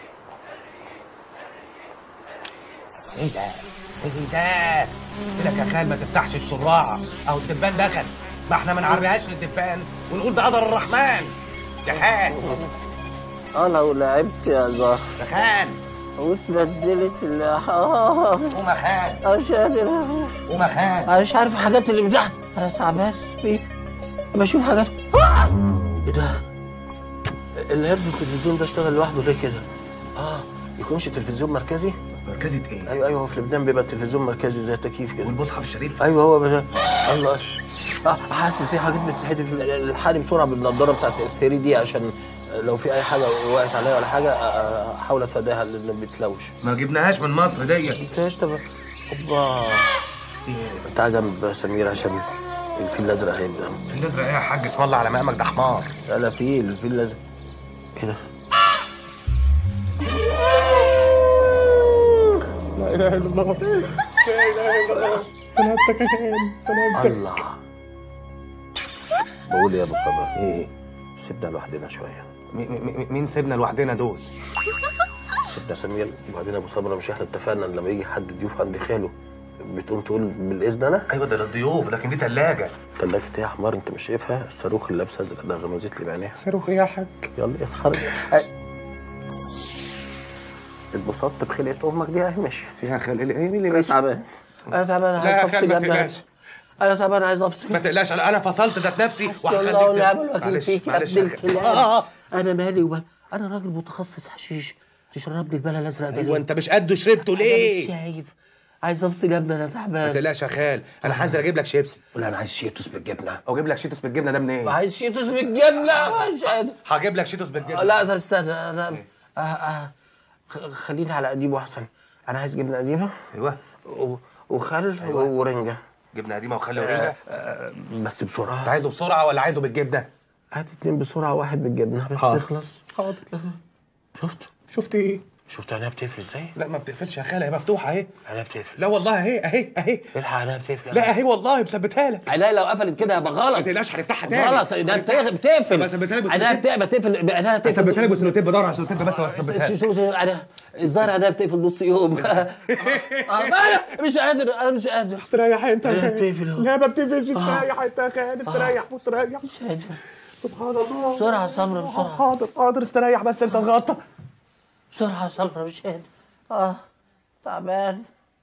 ايه ده؟ ايه ده؟ قلت لك يا خال ما تفتحش الشراعه، اهو الدبان دخل، ما احنا ما نعريهاش للدبان ونقول ده قدر الرحمن. يا خال لو لعبت يا زهر يا خال واتبدلت قوم يا خال. مش قادر. قوم يا خال. انا مش عارف الحاجات اللي بتضحك، انا تعبان بيه بشوف حاجات. ايه ده؟ اللي هيرفي التلفزيون ده اشتغل لوحده ليه كده؟ يكونش تلفزيون مركزي؟ مركزي ايه؟ ايوه في لبنان بيبقى التلفزيون مركزي زي التكييف كده. والمصحف الشريف؟ ايوه هو بقى. الله. حاسس في حاجات بتتحدف الحالي بسرعه بالنضاره بتاعت ال 3 دي عشان لو في اي حاجه وقعت عليها ولا حاجه احاول اتفاداها لان بتلوش. ما جبناهاش من مصر ديت. جبتهاش؟ طب اوبا. انت عجب سمير عشان الفيل الازرق هيبدا. الفيل الازرق ايه يا حاج؟ اسم الله على مقامك، ده حمار. لا لا، الفيل الازرق. ايه ده؟ لا اله الا الله، لا اله الا الله. سلامتك يا خال، سلامتك. الله. بقول يا ابو صبر، ايه سيبنا لوحدنا شويه. مين سيبنا لوحدنا دول؟ سيبنا سمير وبعدين ابو صبر، مش احنا اتفقنا ان لما يجي حد ضيوف عند خاله بتقوم تقول بالاذن انا؟ ايوه ده للضيوف، لكن دي ثلاجه. ثلاجه ايه يا حمار؟ انت مش شايفها؟ الصاروخ اللي لابسه ازرق ده غمزت لي بعينيها. صاروخ ايه يا حاج؟ يلا اتحرك. اتبسطت بخلقه امك دي اهي ماشي. فيها خلق ايه؟ مين اللي تعبان؟ انا تعبان عايز افصل ما تقلقش. انا تعبان عايز افصل. ما تقلقش، انا فصلت ذات نفسي وهخليك الله ونعم الوكيل فيك يا ابن الكلاب. انا مالي انا راجل متخصص حشيش، تشرب لي البلا الازرق ده. ايوه انت مش قده شربته ليه؟ انا مش شايف. عايز افصل يا ابني، انا تعبان. ما تقلقش يا خال، انا هنزل اجيب لك شيبسي. ولا انا عايز شيتوس بالجبنه. او اجيب لك شيتوس بالجبنه ده منين؟ عايز شيتوس بالجبنه. مش قادر. هجيب لك شيتوس بالجبنه. لا ده استنى، انا خليني على قديمه احسن. انا عايز جبنه قديمه. ايوه. وخل ورنجه. جبنه قديمه وخل ورنجه. بس بسرعه. انت عايزه بسرعه ولا عايزه بالجبنه؟ هات 2 بسرعه، 1 بالجبنه بس يخلص. حاضر. شفت ايه؟ شفت عينيها بتقفل ازاي؟ لا ما بتقفلش يا خاله، هي مفتوحه اهي. عينيها بتقفل. لا والله اهي. الحق عينيها بتقفل. لا اهي والله مثبتها لك. عينيها لو قفلت كده يبقى غلط. ما تقلقش هنفتحها تاني. غلط، ده بتقفل. عينيها بتقفل. عينيها بتقفل. ثبتها لي بسلوتيب، بدور على سلوتيب بس وثبتها. شوف عينيها الظاهر عينيها بتقفل نص يوم. مش قادر، انا مش قادر. استريح انت يا خال. بتقفل. لا ما بتقفلش، استريح انت يا خال، استريح مستريح. مش قادر. سبحان الله. بسرعه يا سمره بسرعه. حاضر استريح بس انت الغلطه. بسرعه يا سمره مش قادر. تعبان.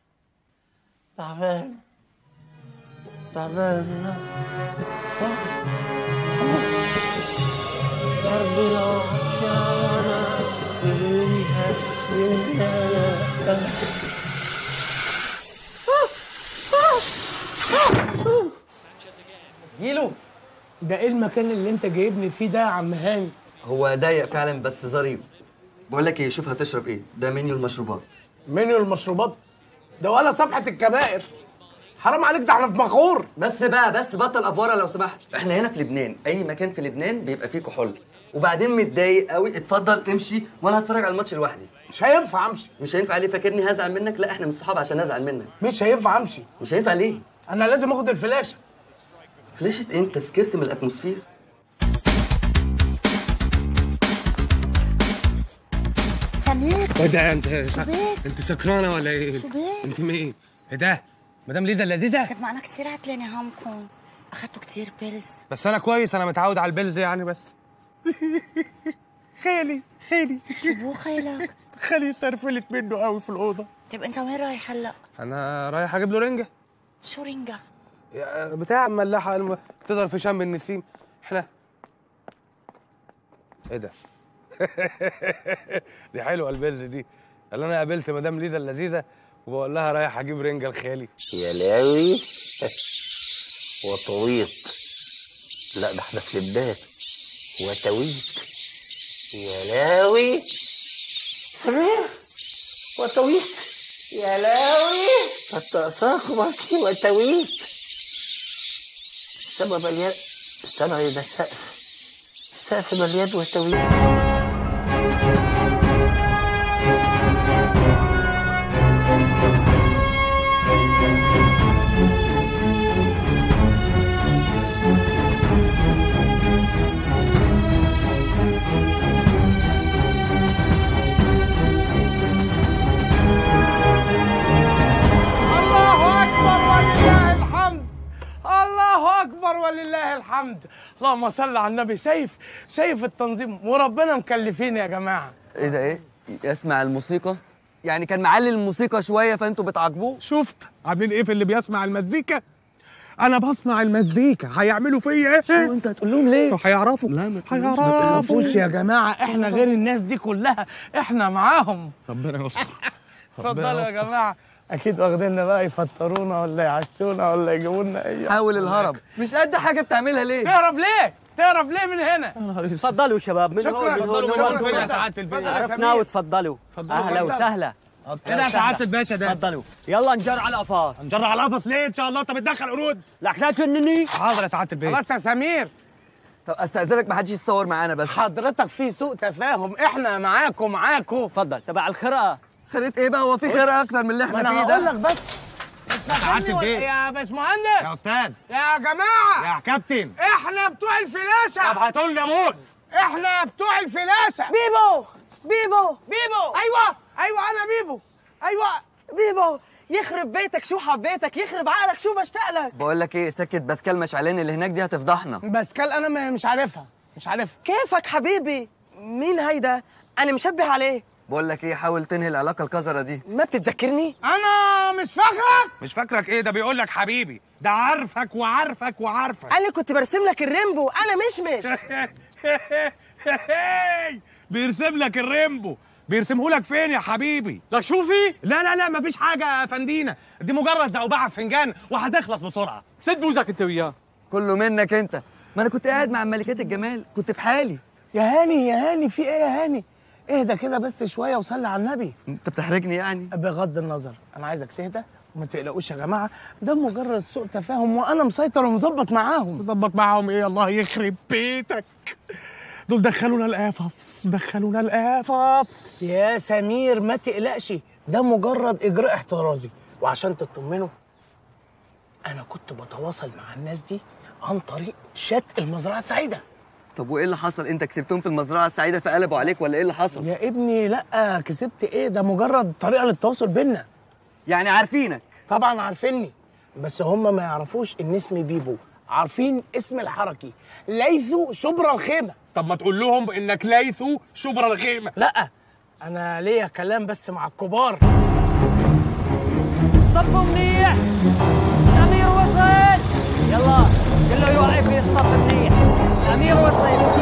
قلبي لو عطشانة جيلو، ده ايه المكان اللي انت جايبني فيه ده يا عم هاني؟ هو ضيق فعلا بس ظريف. بقول لك ايه، شوف هتشرب ايه؟ ده منيو المشروبات. منيو المشروبات؟ ده ولا صفحة الكبائر. حرام عليك، ده احنا في مخور. بس بطل افوره لو سمحت. احنا هنا في لبنان، اي مكان في لبنان بيبقى فيه كحول. وبعدين متضايق قوي، اتفضل امشي وانا هتفرج على الماتش لوحدي. مش هينفع امشي. مش هينفع ليه؟ فاكرني هزعل منك؟ لا احنا مش صحاب عشان ازعل منك. مش هينفع امشي. مش هينفع ليه؟ انا لازم اخد الفلاشه. فلاشة ايه؟ انت سكرت من الاتموسفير. سمير ايه ده انت؟ شبيك. انت سكرانه ولا ايه؟ شبيك. انت مين؟ ايه ده؟ مدام ليزا اللذيذه؟ طب ما انا كتير هتلاقيني همكم، اخدتوا كتير بيلز. بس انا كويس، انا متعود على البيلز يعني. بس خالي شو خالك؟ خالي سرفلت منه قوي في الاوضه. طب انت وين رايح هلا؟ انا رايح اجيب له رنجه. شو رنجه؟ بتاع ملاحه تظهر في شم النسيم. احنا ايه ده؟ دي حلوه البيلز دي. قال انا قابلت مدام ليزا اللذيذه وبقول لها رايح اجيب رنجه لخالي. يا لاوي وطويط. لا ده احنا في لبنان. وتويت. يا لاوي سمير وتويت. يا لاوي التأساق مصري وتويت. السما مليان. السما ده السقف. السقف مليان وتويت. الله اكبر ولله الحمد. اللهم صل على النبي. شايف التنظيم، وربنا مكلفين يا جماعه. ايه ده؟ ايه يسمع الموسيقى؟ يعني كان معلي الموسيقى شويه فانتوا بتعاقبوه؟ شفت عاملين ايه في اللي بيسمع المزيكا؟ انا بسمع المزيكا، هيعملوا فيا ايه؟ شو انت هتقول لهم ليه؟ هيعرفوا. لا ما تخافوش يا جماعه، احنا غير الناس دي كلها، احنا معاهم. ربنا يستر. اتفضلوا يا جماعه. اكيد واخديننا بقى يفطرونا ولا يعشونا ولا يجيبوا لنا اي حاول الهرب. مش قد حاجه بتعملها ليه؟ تهرب ليه من هنا؟ اتفضلوا شباب. من شكرا. هون شكرا يا سعاده البيت. عرفنا وتفضلوا. اهلا وسهلا. كده يا سعاده الباشا ده. اتفضلوا يلا نجر على القفص. نجر على القفص ليه؟ ان شاء الله انت بتدخل قرود. لك لا تجنني. حاضر يا سعاده الباشا. خلاص يا سمير. طب استاذنك ما حدش يتصور معانا بس. حضرتك في سوء تفاهم، احنا معاكم. اتفضل. تبع الخرقه. خرقه ايه بقى؟ هو في خرقه اكتر من اللي احنا فيه ده؟ انا هقول لك بس. سعاده الباشا. يا باشمهندس. يا استاذ. يا جماعه. يا كابتن. احنا بتوع الفلاشه. طب هاتوا لنا موز. احنا بتوع الفلاشه. بيبو بيبو ايوه انا بيبو. ايوه بيبو. يخرب بيتك شو حبيتك، يخرب عقلك شو بشتاق لك. بقول لك ايه، سكه باسكال مشعلين اللي هناك دي هتفضحنا. باسكال انا مش عارفها. كيفك حبيبي؟ مين هيدا؟ انا مشبه عليه. بقول لك ايه، حاول تنهي العلاقه القذره دي. ما بتتذكرني؟ انا مش فاكرك. مش فاكرك ايه؟ ده بيقول لك حبيبي، ده عارفك وعارفك وعارفك. انا كنت برسم لك الريمبو، انا مش بيرسم لك الريمبو. بيرسمه لك فين يا حبيبي؟ لا شوفي. لا مفيش حاجه يا فندينا، دي مجرد زوبعه في فنجان وهتخلص بسرعه. سد بوزك انت وياه. كله منك انت. ما انا كنت قاعد مع ملكات الجمال، كنت في حالي. يا هاني في ايه يا هاني؟ اهدى كده بس شويه وصلي على النبي. انت بتحرجني يعني؟ بغض النظر انا عايزك تهدى وما تقلقوش يا جماعه، ده مجرد سوء تفاهم وانا مسيطر ومظبط معاهم. مظبط معاهم ايه؟ الله يخرب بيتك، دول دخلونا القفص. يا سمير ما تقلقش، ده مجرد اجراء احترازي، وعشان تطمنوا انا كنت بتواصل مع الناس دي عن طريق شات المزرعه السعيده. طب وايه اللي حصل؟ انت كسبتهم في المزرعه السعيده فقلبوا عليك ولا ايه اللي حصل؟ يا ابني لا، كسبت ايه؟ ده مجرد طريقه للتواصل بينا. يعني عارفينك؟ طبعا عارفيني، بس هم ما يعرفوش ان اسمي بيبو، عارفين اسم الحركي ليثو شبرا الخيمه. طب ما تقول لهم انك ليثو شبرا الخيمه. لا انا ليا كلام بس مع الكبار. صفوا منيح. الامير وصل. يلا كله يوقف يصطف منيح. الامير وصل.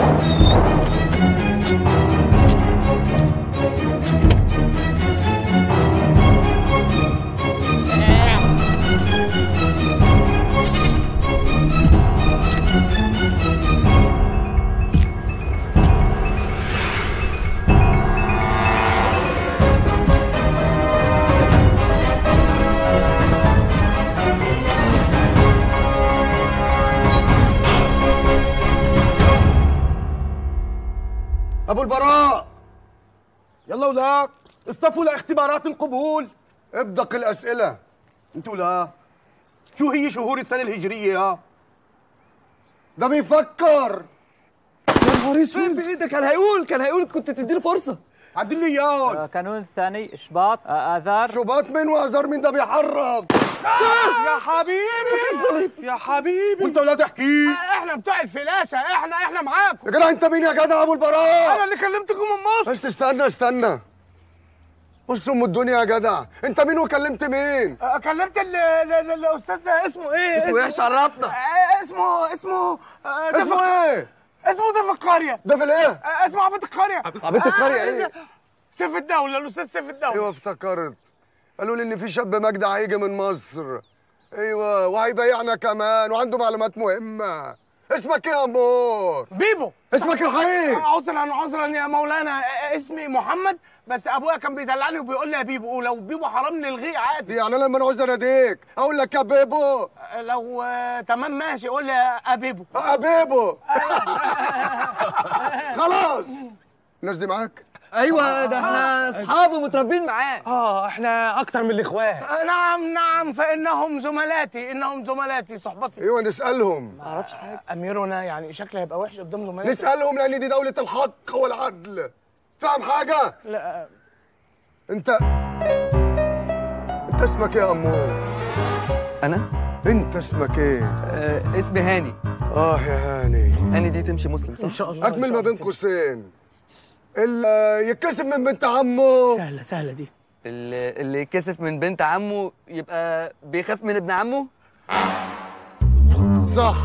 ابو البراء، يلا ولاك اصطفوا لاختبارات القبول. ابدأ الاسئله. انتوا لا شو هي شهور السنه الهجريه؟ ده بيفكر. يا نهار اسود في ايدك. كان هيقول كنت تديله فرصه. عدل لي اياه. قانون الثاني شباط اذار. شباط مين واذار مين؟ ده بيحرم. يا حبيبي يا حبيبي، وانت ولا تحكي. احنا بتوع الفلاشه، احنا معاكم. يا جدع انت مين يا جدع؟ ابو البراء انا اللي كلمتكم من مصر. بس استنى بص ام الدنيا يا جدع، انت مين وكلمت مين؟ كلمت الاستاذ اسمه ايه؟ اسمه ايه؟ شرفنا. اسمه اسمه ايه؟ اسمه ده في القريه. ده في الايه؟ اسمه عبيط القريه. عبيط القريه ايه؟ سيف الدوله، الاستاذ سيف الدوله. ايوه افتكرت، قالوا لي ان في شاب مجدع هيجي من مصر. ايوه وهيبيعنا كمان وعنده معلومات مهمه. اسمك ايه يا امور؟ بيبو. اسمك الحقيقي؟ عذرا يا مولانا، اسمي محمد، بس ابويا كان بيدلعني وبيقول لي يا بيبو، ولو بيبو حرام نلغيه عادي. يعني انا لما نعوز اناديك اقول لك يا بيبو؟ لو تمام ماشي قول لي يا بيبو. بيبو. خلاص. الناس دي معاك؟ ايوه ده احنا اصحاب ومتربين معاه. احنا اكتر من الاخوات. نعم فانهم زملاتي صحبتي. ايوه نسالهم. ما اعرفش حاجه. اميرنا يعني شكله هيبقى وحش قدام زملاتي. نسالهم لان دي دوله الحق والعدل. فاهم حاجه؟ لا. انت اسمك ايه يا امور؟ انا؟ انت اسمك ايه؟ اسمي هاني. يا هاني. هاني دي تمشي مسلم صح؟ ان شاء الله. اكمل ما بين قوسين. اللي يتكسب من بنت عمه. سهله دي. اللي يتكسف من بنت عمه يبقى بيخاف من ابن عمه. صح.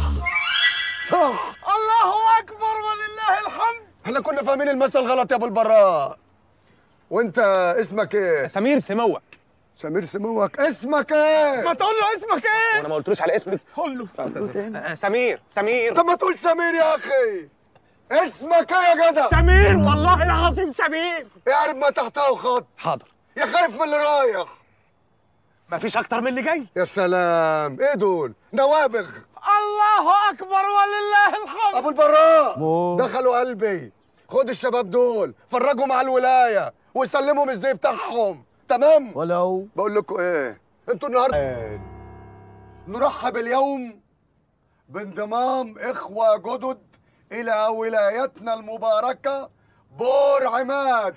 الله اكبر ولله الحمد. احنا كنا فاهمين المثل غلط يا ابو البراء. وانت اسمك ايه؟ سمير سموك. سمير سموك. اسمك ايه؟ ما تقول له اسمك ايه؟ وانا ما قلتلوش على اسمك. قول له. سمير. طب ما تقول سمير يا اخي. اسمك ايه يا جدع؟ سمير والله العظيم سمير. اعرف ما تحته خط. حاضر. يا خايف من اللي رايح؟ مفيش اكتر من اللي جاي. يا سلام، ايه دول؟ نوابغ. الله اكبر ولله الحمد. ابو البراء دخلوا قلبي. خد الشباب دول فرجهم على الولايه وسلمهم الزي بتاعهم. تمام؟ ولو بقول لكم ايه، انتوا النهارده نرحب اليوم بانضمام اخوه جدد الى ولايتنا المباركه بور عماد.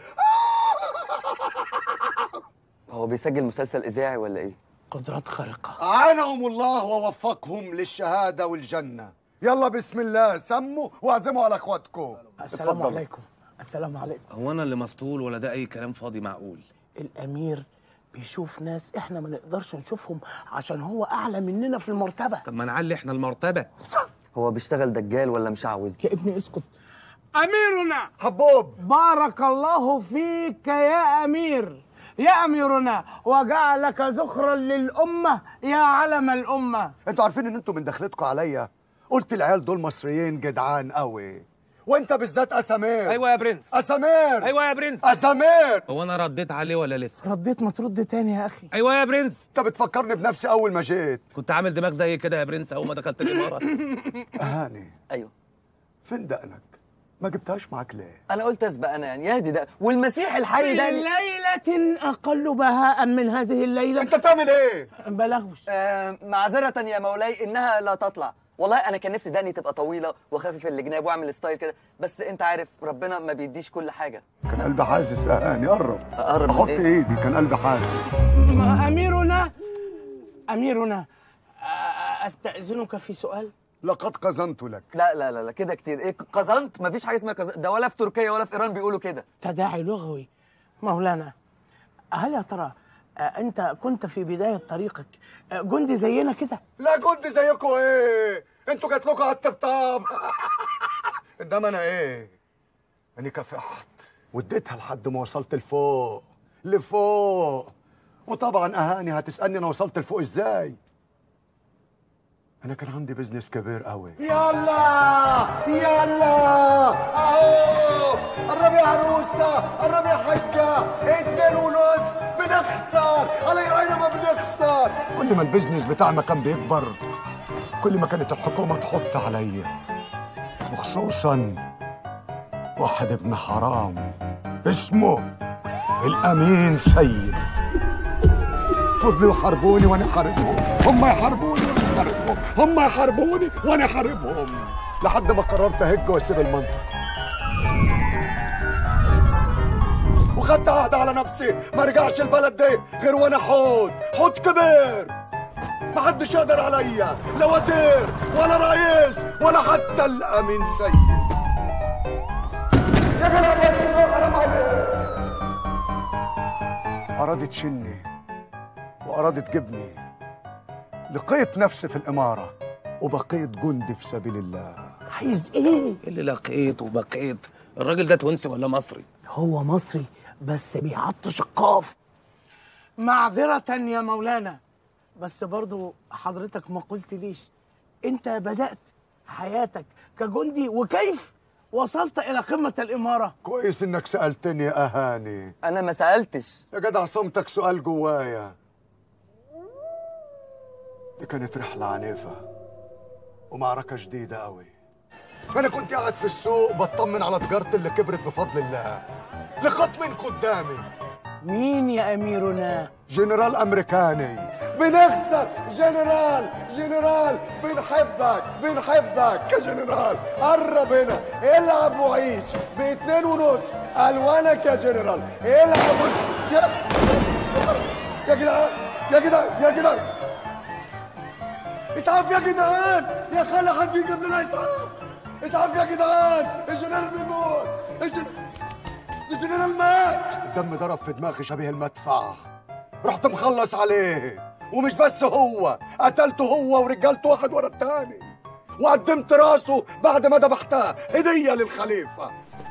هو بيسجل مسلسل اذاعي ولا ايه؟ قدرات خارقه. أعانهم الله ووفقهم للشهاده والجنه. يلا بسم الله، سموا واعزموا على اخواتكم. السلام عليكم. السلام عليكم. هو انا اللي مسطول ولا ده اي كلام فاضي معقول؟ الامير بيشوف ناس احنا ما نقدرش نشوفهم عشان هو اعلى مننا في المرتبه. طب ما نعلي احنا المرتبه. هو بيشتغل دجال ولا مشعوذ؟ يا ابني اسكت. اميرنا حبوب، بارك الله فيك يا امير، يا اميرنا، وجعلك ذخرا للامه يا علم الامه. انتوا عارفين ان انتوا من دخلتكم عليا قلت العيال دول مصريين جدعان قوي، وانت بالذات اسامير. ايوه يا برنس. اسامير. ايوه يا برنس. اسامير. هو انا رديت عليه ولا لسه؟ رديت، ما ترد تاني يا اخي. ايوه يا برنس. انت بتفكرني بنفسي اول ما جيت. كنت عامل دماغ زي كده يا برنس اول ما دخلت الامارات. هاني. ايوه. فين دقنك؟ ما جبتهاش معاك ليه؟ انا قلت اسبق انا يعني يهدي ده والمسيح الحي ده. في ليلة أقل بهاء من هذه الليلة. أنت بتعمل إيه؟ بلغوش. معذرة يا مولاي إنها لا تطلع. والله أنا كان نفسي دقني تبقى طويلة وخفيف الجناب وأعمل ستايل كده، بس أنت عارف ربنا ما بيديش كل حاجة. كان قلبي حاسس يا هاني. قرب. أقرب إيه؟ إيدي، كان قلبي حاسس. أميرنا أستأذنك في سؤال؟ لقد قزنت لك. لا لا لا كده كتير. ايه قزنت؟ مفيش حاجه اسمها قزنت، ده ولا في تركيا ولا في ايران بيقولوا كده. تداعي لغوي. مولانا، هل يا ترى انت كنت في بدايه طريقك جندي زينا كده؟ لا جندي زيكم ايه؟ انتوا جات لكم على الطبطاب. انما انا ايه؟ انا كافحت واديتها لحد ما وصلت لفوق لفوق. وطبعا اهاني هتسالني انا وصلت لفوق ازاي؟ أنا كان عندي بزنس كبير قوي. يلا يلا أهو قرب يا عروسة، قرب يا حجة، 2.5 بنخسر، على عيني ما بنخسر. كل ما البزنس بتاعنا كان بيكبر كل ما كانت الحكومة تحط عليا، وخصوصا واحد ابن حرام اسمه الأمين سيد. فضلوا يحاربوني وأنا أحاربهم، هم يحاربوني هم يحاربوني وانا احاربهم، لحد ما قررت اهج واسيب المنطقه. وخدت عهد على نفسي ما ارجعش البلد دي غير وانا حوت كبير، ما حدش يقدر عليا، لا وزير ولا رئيس ولا حتى الامين سيد. يا جماعه حرام عليك. ارادت تشني وارادت تجيبني. لقيت نفسي في الإمارة وبقيت جندي في سبيل الله. عايز إيه؟ اللي لقيت وبقيت. الراجل ده تونسي ولا مصري؟ هو مصري بس بيعطش القاف. معذرة يا مولانا، بس برضو حضرتك ما قلت ليش أنت بدأت حياتك كجندي وكيف وصلت إلى قمة الإمارة؟ كويس إنك سألتني يا أهاني. أنا ما سألتش يا جدع، صمتك سؤال جوايا. دي كانت رحلة عنيفة ومعركة جديدة قوي. أنا كنت قاعد في السوق بطمن على تجارتي اللي كبرت بفضل الله، لقيت من قدامي. مين يا أميرنا؟ جنرال أمريكاني. بنخسر جنرال بنحبك يا جنرال. قرب هنا العب وعيش ب2.5 ألوانك يا جنرال. العب يا جدعان اسعاف يا جدعان، يا خالي حد يجيب لنا اسعاف يا جدعان. الجنرال بيموت، الجنرال مات. الدم ضرب في دماغي شبيه المدفع، رحت مخلص عليه. ومش بس هو، قتلته هو ورجالته واحد ورا التاني، وقدمت راسه بعد ما ذبحتها هدية للخليفة.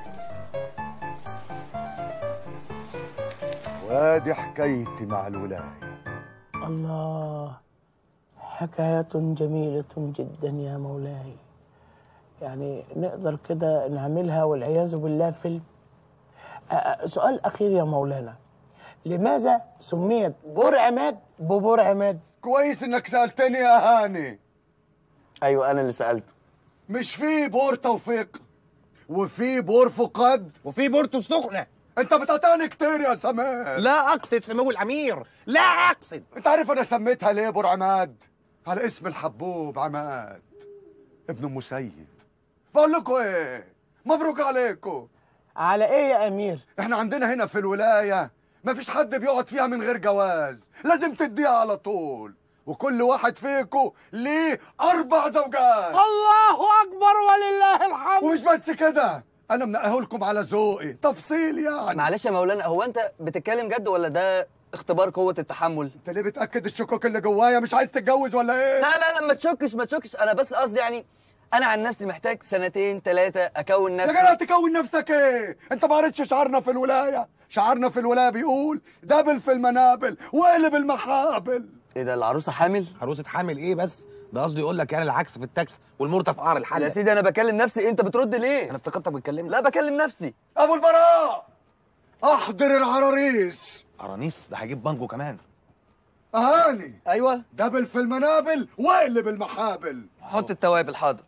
وادي حكايتي مع الولاية. الله، حكاية جميلة جدا يا مولاي. يعني نقدر كده نعملها والعياذ بالله فيلم. سؤال أخير يا مولانا، لماذا سميت بور عماد ببور عماد؟ كويس انك سالتني يا هاني. ايوه انا اللي سالته. مش في بور توفيق وفي بور فؤاد وفي بورتو السخنه. انت بتقطعني كتير يا سمير. لا اقصد سمو الامير، لا اقصد. انت عارف انا سميتها ليه بور عماد؟ على اسم الحبوب عماد ابن ام سيد. بقول لكم ايه، مبروك عليكم. على ايه يا امير؟ احنا عندنا هنا في الولايه ما فيش حد بيقعد فيها من غير جواز، لازم تديها على طول، وكل واحد فيكم ليه 4 زوجات. الله اكبر ولله الحمد. ومش بس كده، انا منقهولكم على ذوقي تفصيل يعني. معلش يا مولانا، هو انت بتتكلم جد ولا ده اختبار قوه التحمل؟ انت ليه بتاكد الشكوك اللي جوايا؟ مش عايز تتجوز ولا ايه؟ لا لا لا، ما تشكش، انا بس قصدي يعني انا عن نفسي محتاج 2 3 اكون نفسي. يا جدع تكون نفسك ايه؟ انت ما قريتش شعارنا في الولايه؟ شعارنا في الولايه بيقول دبل في المنابل واقلب المخابل. ايه ده، العروسه حامل؟ عروسه حامل ايه بس؟ ده قصدي يقول لك يعني العكس في التاكس والمرته في قعر الحله. يا سيدي انا بكلم نفسي، انت بترد ليه؟ انا افتكرتك بتكلمني. لا بكلم نفسي. ابو البراء احضر العراريس. عرانيس ده هيجيب بانجو كمان. اهاني. ايوه. دبل في المنابل واقلب المخابل. حط التوابل. حاضر.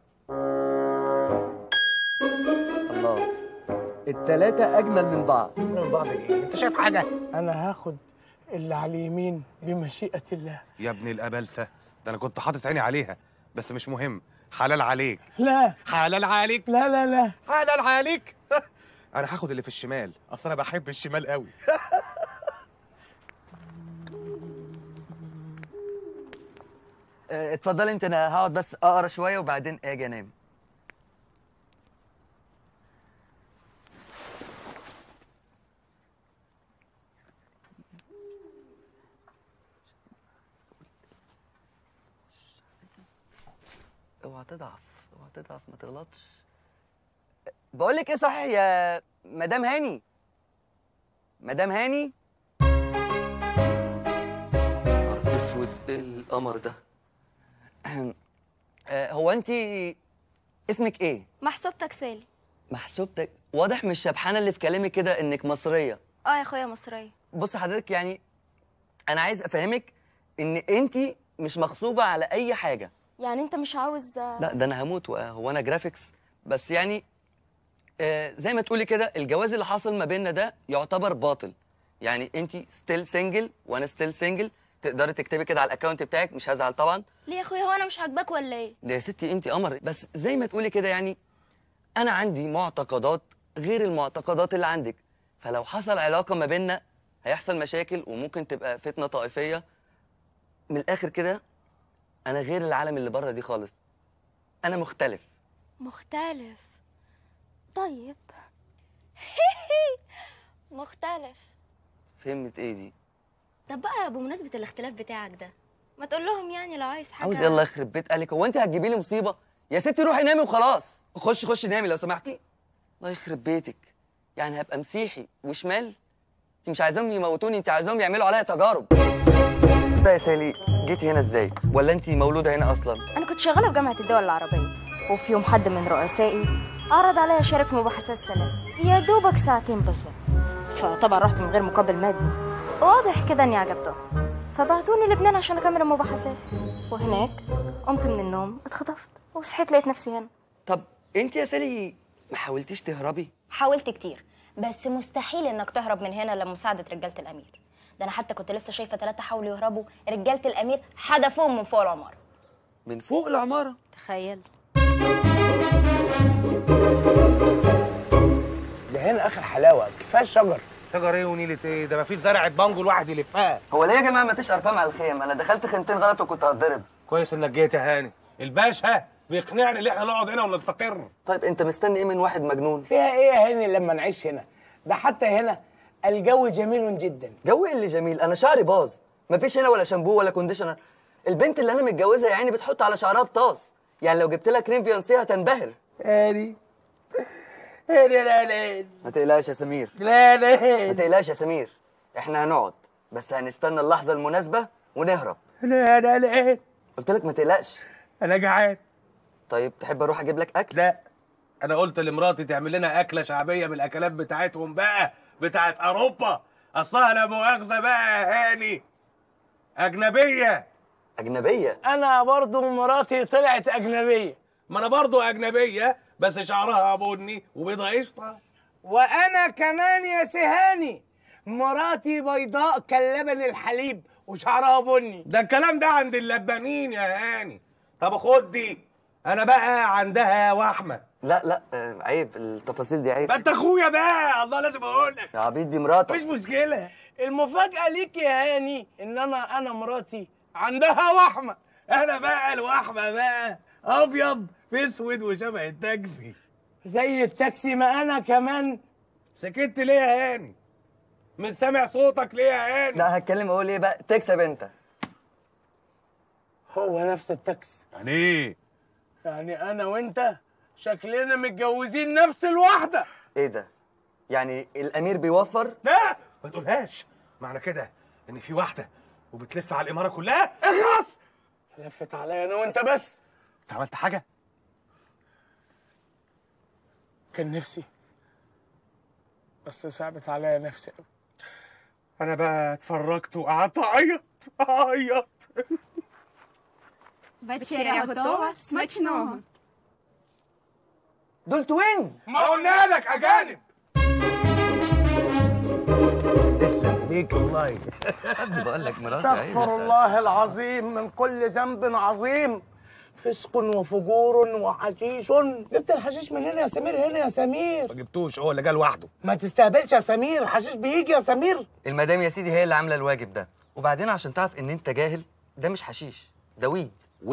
الله، ال3 اجمل من بعض. من بعض ايه؟ انت شايف حاجه؟ انا هاخد اللي على اليمين بمشيئه الله. يا ابن الابلسه، ده انا كنت حاطط عيني عليها، بس مش مهم. حلال عليك. لا حلال عليك. لا لا لا حلال عليك. انا هاخد اللي في الشمال، اصل انا بحب الشمال قوي. اتفضل انت، انا هقعد بس اقرا شويه وبعدين اجي انام. اوعى تضعف، ما تغلطش. بقول لك ايه صحيح يا مدام هاني؟ مدام هاني؟ نهار اسود، ايه القمر ده؟ هو انت اسمك ايه؟ محسوبتك سالي. محسوبتك؟ واضح من الشبحانه اللي في كلامك كده انك مصريه. اه يا اخويا مصريه. بص حضرتك، يعني انا عايز افهمك ان انت مش مغصوبه على اي حاجه. يعني انت مش عاوز؟ لا ده انا هموت. هو انا جرافيكس بس يعني زي ما تقولي كده الجواز اللي حصل ما بيننا ده يعتبر باطل. يعني انت ستيل سنجل وانا ستيل سنجل. تقدري تكتبي كده على الاكونت بتاعك، مش هزعل طبعا. ليه يا اخويا، هو انا مش عاجباك ولا ايه؟ ده يا ستي انت قمر، بس زي ما تقولي كده يعني انا عندي معتقدات غير المعتقدات اللي عندك، فلو حصل علاقه ما بيننا هيحصل مشاكل وممكن تبقى فتنه طائفيه. من الاخر كده انا غير العالم اللي بره دي خالص. انا مختلف. مختلف؟ طيب. مختلف. فهمت ايه دي؟ طب بقى بمناسبة الاختلاف بتاعك ده، ما تقول لهم يعني لو عايز حاجة. عاوز يلا يخرب بيت قالك، هو انت هتجيبي لي مصيبه؟ يا ستي روحي نامي وخلاص. خشي نامي لو سمحتي. الله يخرب بيتك، يعني هبقى مسيحي وشمال؟ انت مش عايزاهم يموتوني، انت عايزاهم يعملوا عليا تجارب. بقى يا سالي جيتي هنا ازاي؟ ولا انت مولوده هنا اصلا؟ انا كنت شغالة في جامعة الدول العربية، وفي يوم حد من رؤسائي عرض عليا اشارك في مباحثات سلام، يا دوبك 2 ساعة بس. فطبعا رحت من غير مقابل مادي، واضح كده اني عجبتهم، فبعتوني لبنان عشان اكمل المباحثات. وهناك قمت من النوم اتخطفت وصحيت لقيت نفسي هنا. طب انت يا سالي ما حاولتيش تهربي؟ حاولت كتير، بس مستحيل انك تهرب من هنا لمساعدة رجالة الامير. ده انا حتى كنت لسه شايفة 3 حاولوا يهربوا، رجالة الامير حدفوهم من فوق العمارة. من فوق العمارة؟ تخيل. ده هنا اخر حلاوه، كفايه شجر. شجر ايه ونيله ايه؟ ده ما فيش زرعه بانجو الواحد يلفها. هو ليه يا جماعه ما فيش ارقام على الخيم؟ انا دخلت خيمتين غلط وكنت هتضرب. كويس انك جيت يا هاني. الباشا بيقنعني ان احنا نقعد هنا ونستقر. طيب انت مستني ايه من واحد مجنون؟ فيها ايه يا هاني لما نعيش هنا؟ ده حتى هنا الجو جميل جدا. جو ايه اللي جميل؟ انا شعري باظ، مفيش هنا ولا شامبو ولا كونديشنر. البنت اللي انا متجوزها يعني بتحط على شعرها بطاس، يعني لو جبت لها كريم فيانسيه هتنبهر. هاني لا ما تقلقش يا سمير. لا ما تقلقش يا سمير، احنا هنقعد بس هنستنى اللحظه المناسبه ونهرب. لا قلت لك ما تقلقش. انا جعان. طيب تحب اروح اجيب لك اكل؟ لا انا قلت لمراتي تعمل لنا اكله شعبيه من الاكلات بتاعتهم بقى، بتاعت اوروبا. اصلها لا مؤاخذه بقى يا هاني اجنبيه. اجنبيه؟ انا برضو مراتي طلعت اجنبيه. ما انا برضو اجنبيه بس شعرها بني وبيضه قشطه. وانا كمان يا سهاني مراتي بيضاء كاللبن الحليب وشعرها بني. ده الكلام ده عند اللبانين يا هاني. طب خد دي، انا بقى عندها وحمه. لا لا عيب، التفاصيل دي عيب. ما انت اخويا بقى، الله لازم اقول لك. يا عبيد دي مراتك. مفيش مشكله. المفاجاه ليك يا هاني ان انا مراتي عندها وحمه. انا بقى الوحمه بقى ابيض في اسود وشبه التاكسي. زي التاكسي، ما انا كمان. سكت ليه يا هاني؟ مش سامع صوتك ليه يا هاني؟ لا هتكلم اقول ايه بقى؟ تكسب انت. هو نفس التاكسي. يعني ايه؟ يعني انا وانت شكلنا متجوزين نفس الواحده. ايه ده؟ يعني الامير بيوفر؟ لا ما تقولهاش، معنى كده ان في واحده وبتلف على الاماره كلها. اخلص. لفت عليا انا وانت بس. انت عملت حاجه؟ كان نفسي بس صعبت عليا نفسي قوي. انا بقى اتفرجت وقعدت اعيط. Вечеря готова, смачного. دول توينز. ما قلنا لك اجانب. ليك والله. بقول لك مراتي عيب. استغفر الله العظيم من كل ذنب عظيم، فسق وفجور وحشيش. جبت الحشيش من هنا يا سمير؟ هنا يا سمير. ما جبتوش، هو اللي جه لوحده. ما تستهبلش يا سمير، الحشيش بيجي يا سمير. المدام يا سيدي هي اللي عامله الواجب ده، وبعدين عشان تعرف ان انت جاهل، ده مش حشيش، ده ويد.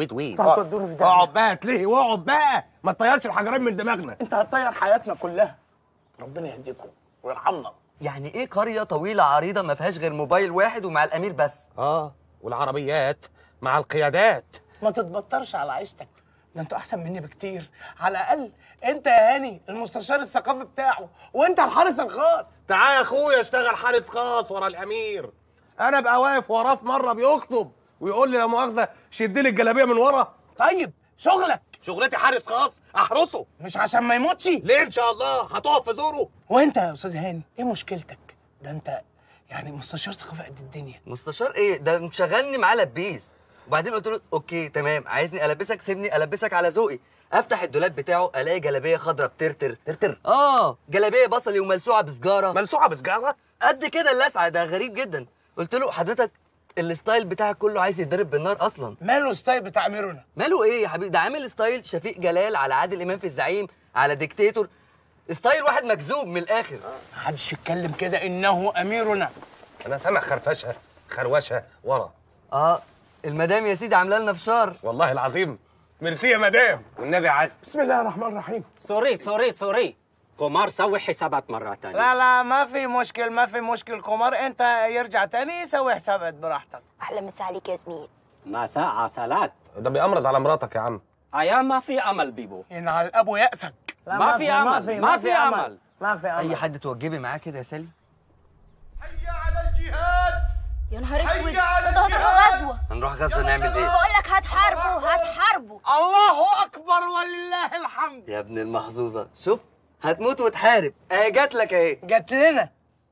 اقعد بقى تلهي واقعد بقى، ما تطيرش الحجرين من دماغنا. انت هتطير حياتنا كلها. ربنا يهديكم ويرحمنا. يعني ايه قريه طويله عريضه ما فيهاش غير موبايل واحد ومع الامير بس؟ والعربيات مع القيادات. ما تتبطرش على عيشتك، ده انتوا احسن مني بكتير. على الاقل انت يا هاني المستشار الثقافي بتاعه، وانت الحارس الخاص. تعال يا اخويا اشتغل حارس خاص ورا الامير. انا ابقى واقف وراه في مره بيخطب ويقول لي لا مؤاخذه شد لي الجلابيه من ورا. طيب شغلك. شغلتي حارس خاص احرسه. مش عشان ما يموتش؟ ليه ان شاء الله هتقف في زوره. وانت يا استاذ هاني ايه مشكلتك؟ ده انت يعني مستشار ثقافي قد الدنيا. مستشار ايه؟ ده مشغلني معاه لبيس. وبعدين قلت له اوكي تمام، عايزني البسك سيبني البسك على ذوقي. افتح الدولاب بتاعه الاقي جلابيه خضراء بترتر. جلابيه بصلي وملسوعه بسجاره. ملسوعه بسجاره؟ قد كده اللسعه، ده غريب جدا. قلت له حضرتك الستايل بتاعك كله عايز يتضرب بالنار اصلا. ماله ستايل بتاع اميرنا؟ ماله ايه يا حبيبي؟ ده عامل ستايل شفيق جلال على عادل امام في الزعيم على ديكتاتور. ستايل واحد مكذوب من الاخر. محدش يتكلم كده، انه اميرنا. انا سامع خرفشه خروشه ورا. المدام يا سيدي عامله لنا فشار. والله العظيم ميرسي يا مدام والنبي عسل. بسم الله الرحمن الرحيم. سوري قمار سوي حسابات مرة تانية. لا ما في مشكل قمار، انت يرجع تاني سوي حسابات براحتك. احلى مسا عليك يا زميل. مساء عسلات. ده بيأمرز على مراتك يا عم. ايام ما في امل بيبو. ينعل ابو يأسك. ما في امل. ما في امل. اي حد توجبي معاه كده يا سالي. هيا على الجهاد. يا نهار اسود، ده غزوه. هنروح غزه نعمل ايه؟ بقول لك هتحاربوا. الله اكبر ولله الحمد. يا ابن المحظوظه، شوف هتموت وتحارب، اهي جات لك اهي. جات لنا.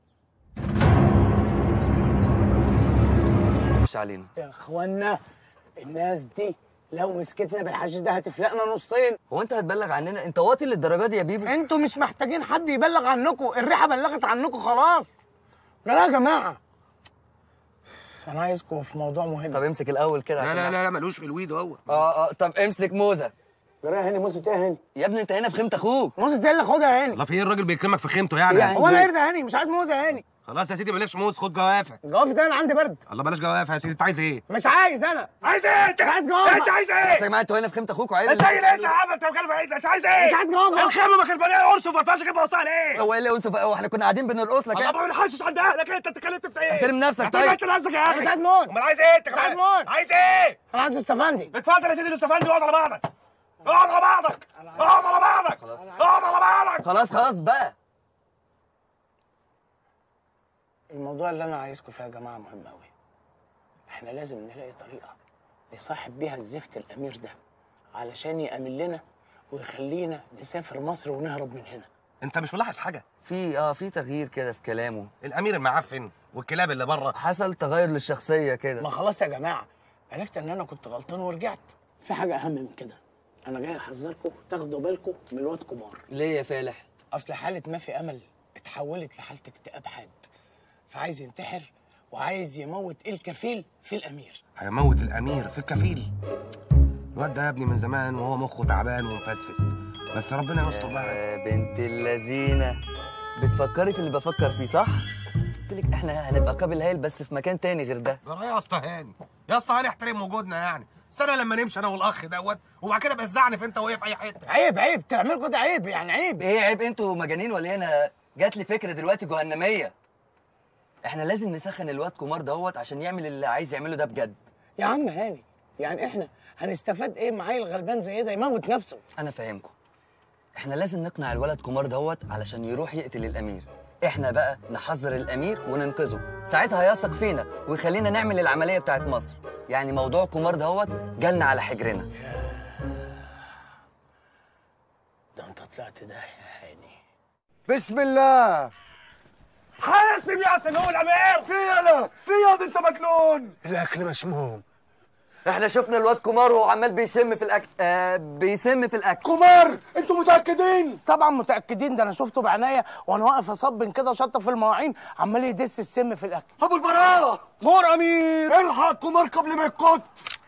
مش علينا يا اخوانا، الناس دي لو مسكتنا بالحشيش ده هتفلقنا نصين. هو انت هتبلغ عننا؟ انت واطي للدرجه دي يا بيبو؟ انتوا مش محتاجين حد يبلغ عنكم، الريحه بلغت عنكم خلاص. لا يا جماعه، انا عايزكم في موضوع مهم. طب امسك الاول كده عشان لا ملوش في الويد هو. طب امسك موزه. جرايه هاني، موزه ايه يا هاني؟ يا ابني انت هنا في خيمه اخوك. موزه ايه اللي خدها يا هاني؟ الله في ايه؟ الراجل بيكرمك في خيمته يعني. هو انا يرضى يا هاني؟ مش عايز موزه يا هاني. خلاص يا سيدي بلاش موز، خد جوافه. جوافه ده انا عندي برد. الله بلاش جوافه يا سيدي. انت عايز ايه؟ مش عايز. انا عايز ايه انت؟ مش عايز جوافه. انت عايز ايه؟ يا جماعه انتوا هنا في خيمه اخوك وعيب. انت ايه انت يا عم؟ انت بتكلم ايه؟ انت عايز ايه؟ مش عايز جوافه. الخيمه ما كانت مليانه قرص وما فيهاش غير بوصال ايه؟ هو ايه اللي انتوا احنا كنا قاعدين بنرقص لك؟ الله ما بنحسش عند اهلك. انت اتكلمت في ايه؟ احترم نفسك. طيب احترم نفسك يا اخي. مش عايز موت. امال عايز ايه انت؟ مش عايز موت. عايز ايه؟ انا عايز استفندي. اتفضل يا سيدي الاستفندي واقعد على بعضك. اقعد على بعضك. اقعد على بعضك. اقعد على بعضك. خلاص بقى. الموضوع اللي انا عايزكم فيه يا جماعه مهم قوي. احنا لازم نلاقي طريقه نصاحب بيها الزفت الامير ده علشان يأمن لنا ويخلينا نسافر مصر ونهرب من هنا. انت مش ملاحظ حاجه؟ في تغيير كده في كلامه. الامير المعفن والكلاب اللي بره حصل تغير للشخصيه كده. ما خلاص يا جماعه، عرفت ان انا كنت غلطان ورجعت. في حاجه اهم من كده، انا جاي احذركم تاخدوا بالكم من الواد كمار. ليه يا فالح؟ اصل حاله ما في امل اتحولت لحاله اكتئاب حاد، فعايز ينتحر وعايز يموت الكفيل في الامير. هيموت الامير في الكفيل؟ الواد ده يا ابني من زمان وهو مخه تعبان ومفسفس، بس ربنا يستر بقى. يا بنت اللذينه، بتفكري في اللي بفكر فيه صح؟ قلت لك احنا هنبقى قابل هايل بس في مكان تاني غير ده. يا اسطى هاني، يا اسطى هاني احترم وجودنا يعني. استنى لما نمشي انا والاخ دوت وبعد كده بزعني في انت وهي في اي حته. عيب تعملوا كده، عيب يعني عيب. ايه عيب؟ انتوا مجانين ولا ايه؟ انا جات لي فكره دلوقتي جهنميه. احنا لازم نسخن الواد كمار دوت عشان يعمل اللي عايز يعمله ده بجد. يا عم هاني، يعني احنا هنستفاد ايه معايا الغلبان زي ده يموت نفسه؟ انا فاهمكم. احنا لازم نقنع الولد كمار دوت علشان يروح يقتل الامير. احنا بقى نحذر الامير وننقذه، ساعتها هيثق فينا ويخلينا نعمل العمليه بتاعت مصر. يعني موضوع كمار دوت جالنا على حجرنا. ده انت طلعت ده يا هاني. بسم الله. حاسب يا سمو الامير. في يالا في ياض، انت مجنون. الاكل مسموم. احنا شفنا الواد كمار وهو عمال بيشم في الاكل. بيسم في الاكل. كمار، انتوا متاكدين؟ طبعا متاكدين، ده انا شفته بعناية وانا واقف اصبن كده شطه في المواعين عمال يدس السم في الاكل. ابو البراء، مور امير، الحق كمار قبل ما يقط.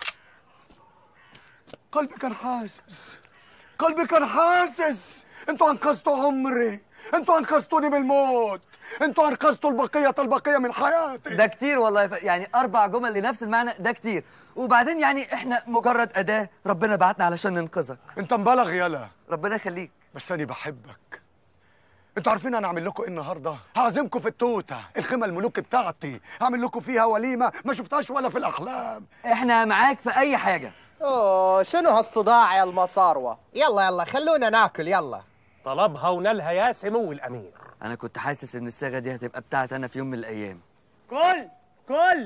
قلبي كان حاسس، قلبي كان حاسس. انتوا انقذتوا عمري، انتوا انقذتوني من الموت، انتوا انقذتوا البقيه من حياتي. ده كتير والله. يعني 4 جمل لنفس المعنى، ده كتير. وبعدين يعني احنا مجرد اداه ربنا بعتنا علشان ننقذك. انت مبالغ يالا. ربنا يخليك. بس انا بحبك. انتوا عارفين انا هعمل لكم ايه النهارده؟ هعزمكم في التوته، الخيمه الملوكي بتاعتي، هعمل لكم فيها وليمه ما شفتهاش ولا في الاحلام. احنا معاك في اي حاجه. اوه شنو هالصداع يا المصاروه؟ يلا خلونا ناكل يلا. طلبها ونالها يا سمو الامير. انا كنت حاسس ان الصاغه دي هتبقى بتاعتي انا في يوم من الايام. كل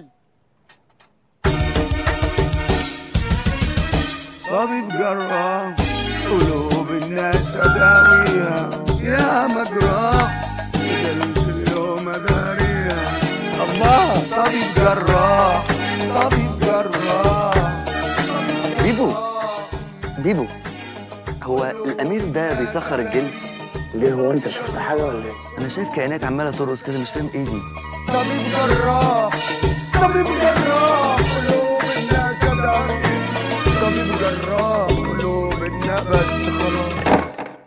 طبيب جراح قلوب الناس اداويها، يا مجراح فضلت اليوم اداريها. الله طبيب جراح، طبيب جراح. بيبو هو الامير ده بيسخر الجن؟ ليه، هو انت شفت حاجه ولا ايه؟ انا شايف كائنات عماله ترقص كده، مش فاهم ايه دي. طبيب جراح، طبيب جراح قلوب الناس اداويها. طبيب جراح قلوب الناس. بس خلاص.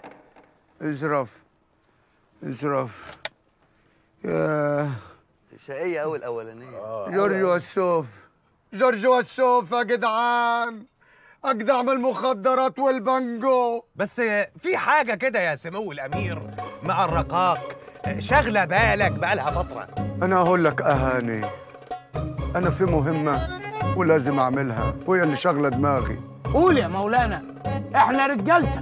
اشرف ياه شقيه قوي الاولانيه. جورج وسوف يا جدعان، اجدع من المخدرات والبانجو. بس في حاجه كده يا سمو الامير مقرقاك، شغله بالك بقالها فتره. انا هقول لك اهاني، انا في مهمه ولازم اعملها وهي اللي شغله دماغي. قول يا مولانا، احنا رجالتك.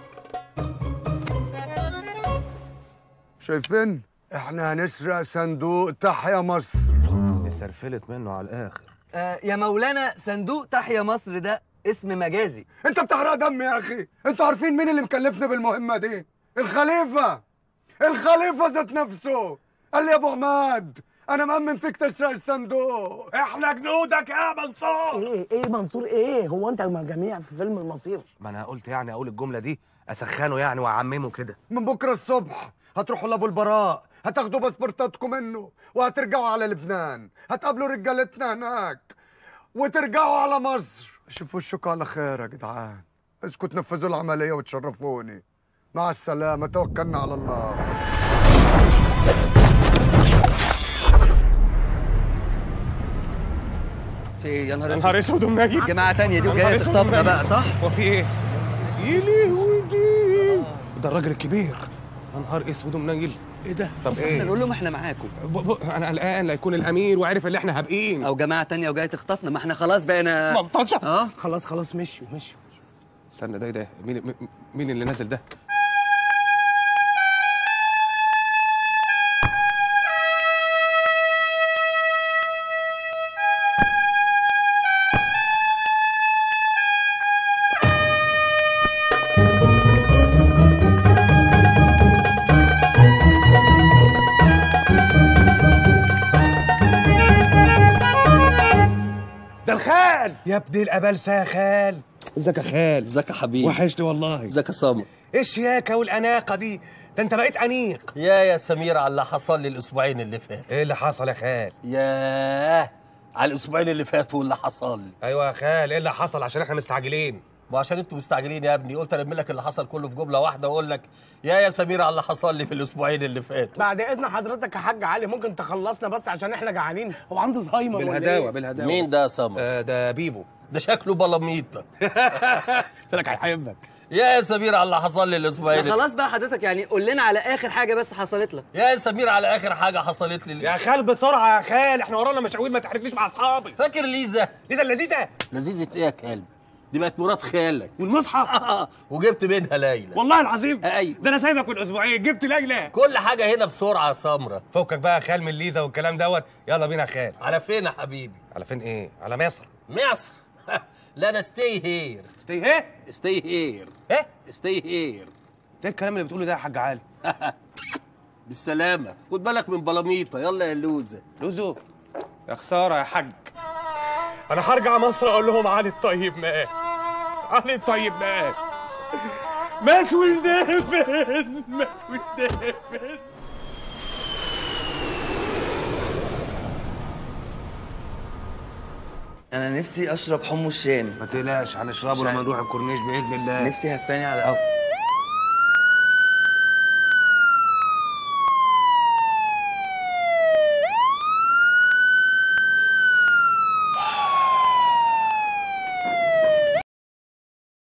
شايفين؟ احنا هنسرق صندوق تحيا مصر. سرفلت منه على الاخر. يا مولانا، صندوق تحيا مصر ده اسم مجازي. انت بتحرق دم يا اخي. انتوا عارفين مين اللي مكلفنا بالمهمه دي؟ الخليفه ذات نفسه. قال لي يا ابو عماد انا مأمن فيك تسرق الصندوق. احنا جنودك يا منصور. ايه منصور ايه؟ هو انت جميع في فيلم المصير؟ ما انا قلت يعني اقول الجمله دي اسخنه يعني واعممه كده. من بكره الصبح هتروحوا لابو البراء، هتاخدوا باسبورتاتكم منه وهترجعوا على لبنان، هتقابلوا رجالتنا هناك وترجعوا على مصر. شوفوا وشكوا على خير يا جدعان. اسكتوا تنفذوا العمليه وتشرفوني. مع السلامه، توكلنا على الله. في ايه يا نهار اسود ومنجد؟ جماعه تانية دي وجايه تخطفنا بقى صح؟ هو في ايه؟ يا لهوي ده الراجل الكبير. يا نهار اسود ومنيل. ايه ده؟ طب ايه؟ نقول لهم احنا معاكم. انا قلقان لا يكون الامير وعرف اللي احنا هابقين او جماعه تانية وجايه تخطفنا. ما احنا خلاص بقينا ملطشه. خلاص مشوا. استنى، ده مين اللي نازل ده؟ خال يا ابن الابلسه يا خال. ازيك يا خال؟ ازيك يا حبيبي؟ وحشني والله. ازيك يا سمر؟ ايه الشياكه والاناقه دي؟ ده انت بقيت انيق. يا سمير على اللي حصل لي الاسبوعين اللي فاتوا. ايه اللي حصل يا خال؟ ياه على الاسبوعين اللي فاتوا واللي حصل لي. ايوه يا خال، ايه اللي حصل؟ عشان احنا مستعجلين. وعشان انتوا مستعجلين يا ابني قلت الم لك اللي حصل كله في جمله واحده واقول لك يا سمير على اللي حصل لي في الاسبوعين اللي فاتوا. بعد اذن حضرتك يا حاج علي ممكن تخلصنا بس عشان احنا جعانين. هو عنده زهايمر ولا بالهداوه ايه؟ بالهداوه. مين ده يا سمر؟ ده بيبو. ده شكله بلاميطه. قلت لك هيحبك. يا سمير على اللي حصل لي الاسبوعين. خلاص بقى حضرتك يعني قول لنا على اخر حاجه بس حصلت لك. يا سمير على اخر حاجه حصلت لي. يا خال بسرعه يا خال، احنا ورانا مشاوير ما تحرجنيش مع اصحابي. فاكر ليزا؟ ليزا اللذيذه؟ لذيذه ايه يا كلب؟ دي بقت مرات خالك. والمصحف؟ وجبت منها ليلى. والله العظيم؟ ايوه. ده انا سايبك من اسبوعين جبت ليلى. كل حاجه هنا بسرعه يا سمره. فكك بقى يا خال من ليزا والكلام دوت، يلا بينا يا خال. على فين يا حبيبي؟ على فين ايه؟ على مصر. مصر؟ لا انا ستي هير. ستي ايه؟ ستي هير. ايه؟ ستي هير. ايه الكلام اللي بتقوله ده يا حاج علي؟ بالسلامه، خد بالك من بلاميطه. يلا يا لوزه. لوزو يا خساره يا حاج، انا هرجع مصر اقول لهم علي الطيب مات. علي الطيب مات. مات وندفن. مات وندفن. انا نفسي اشرب حمص شام. ما تقلقش هنشربه لما نروح الكورنيش باذن الله. نفسي هفاني على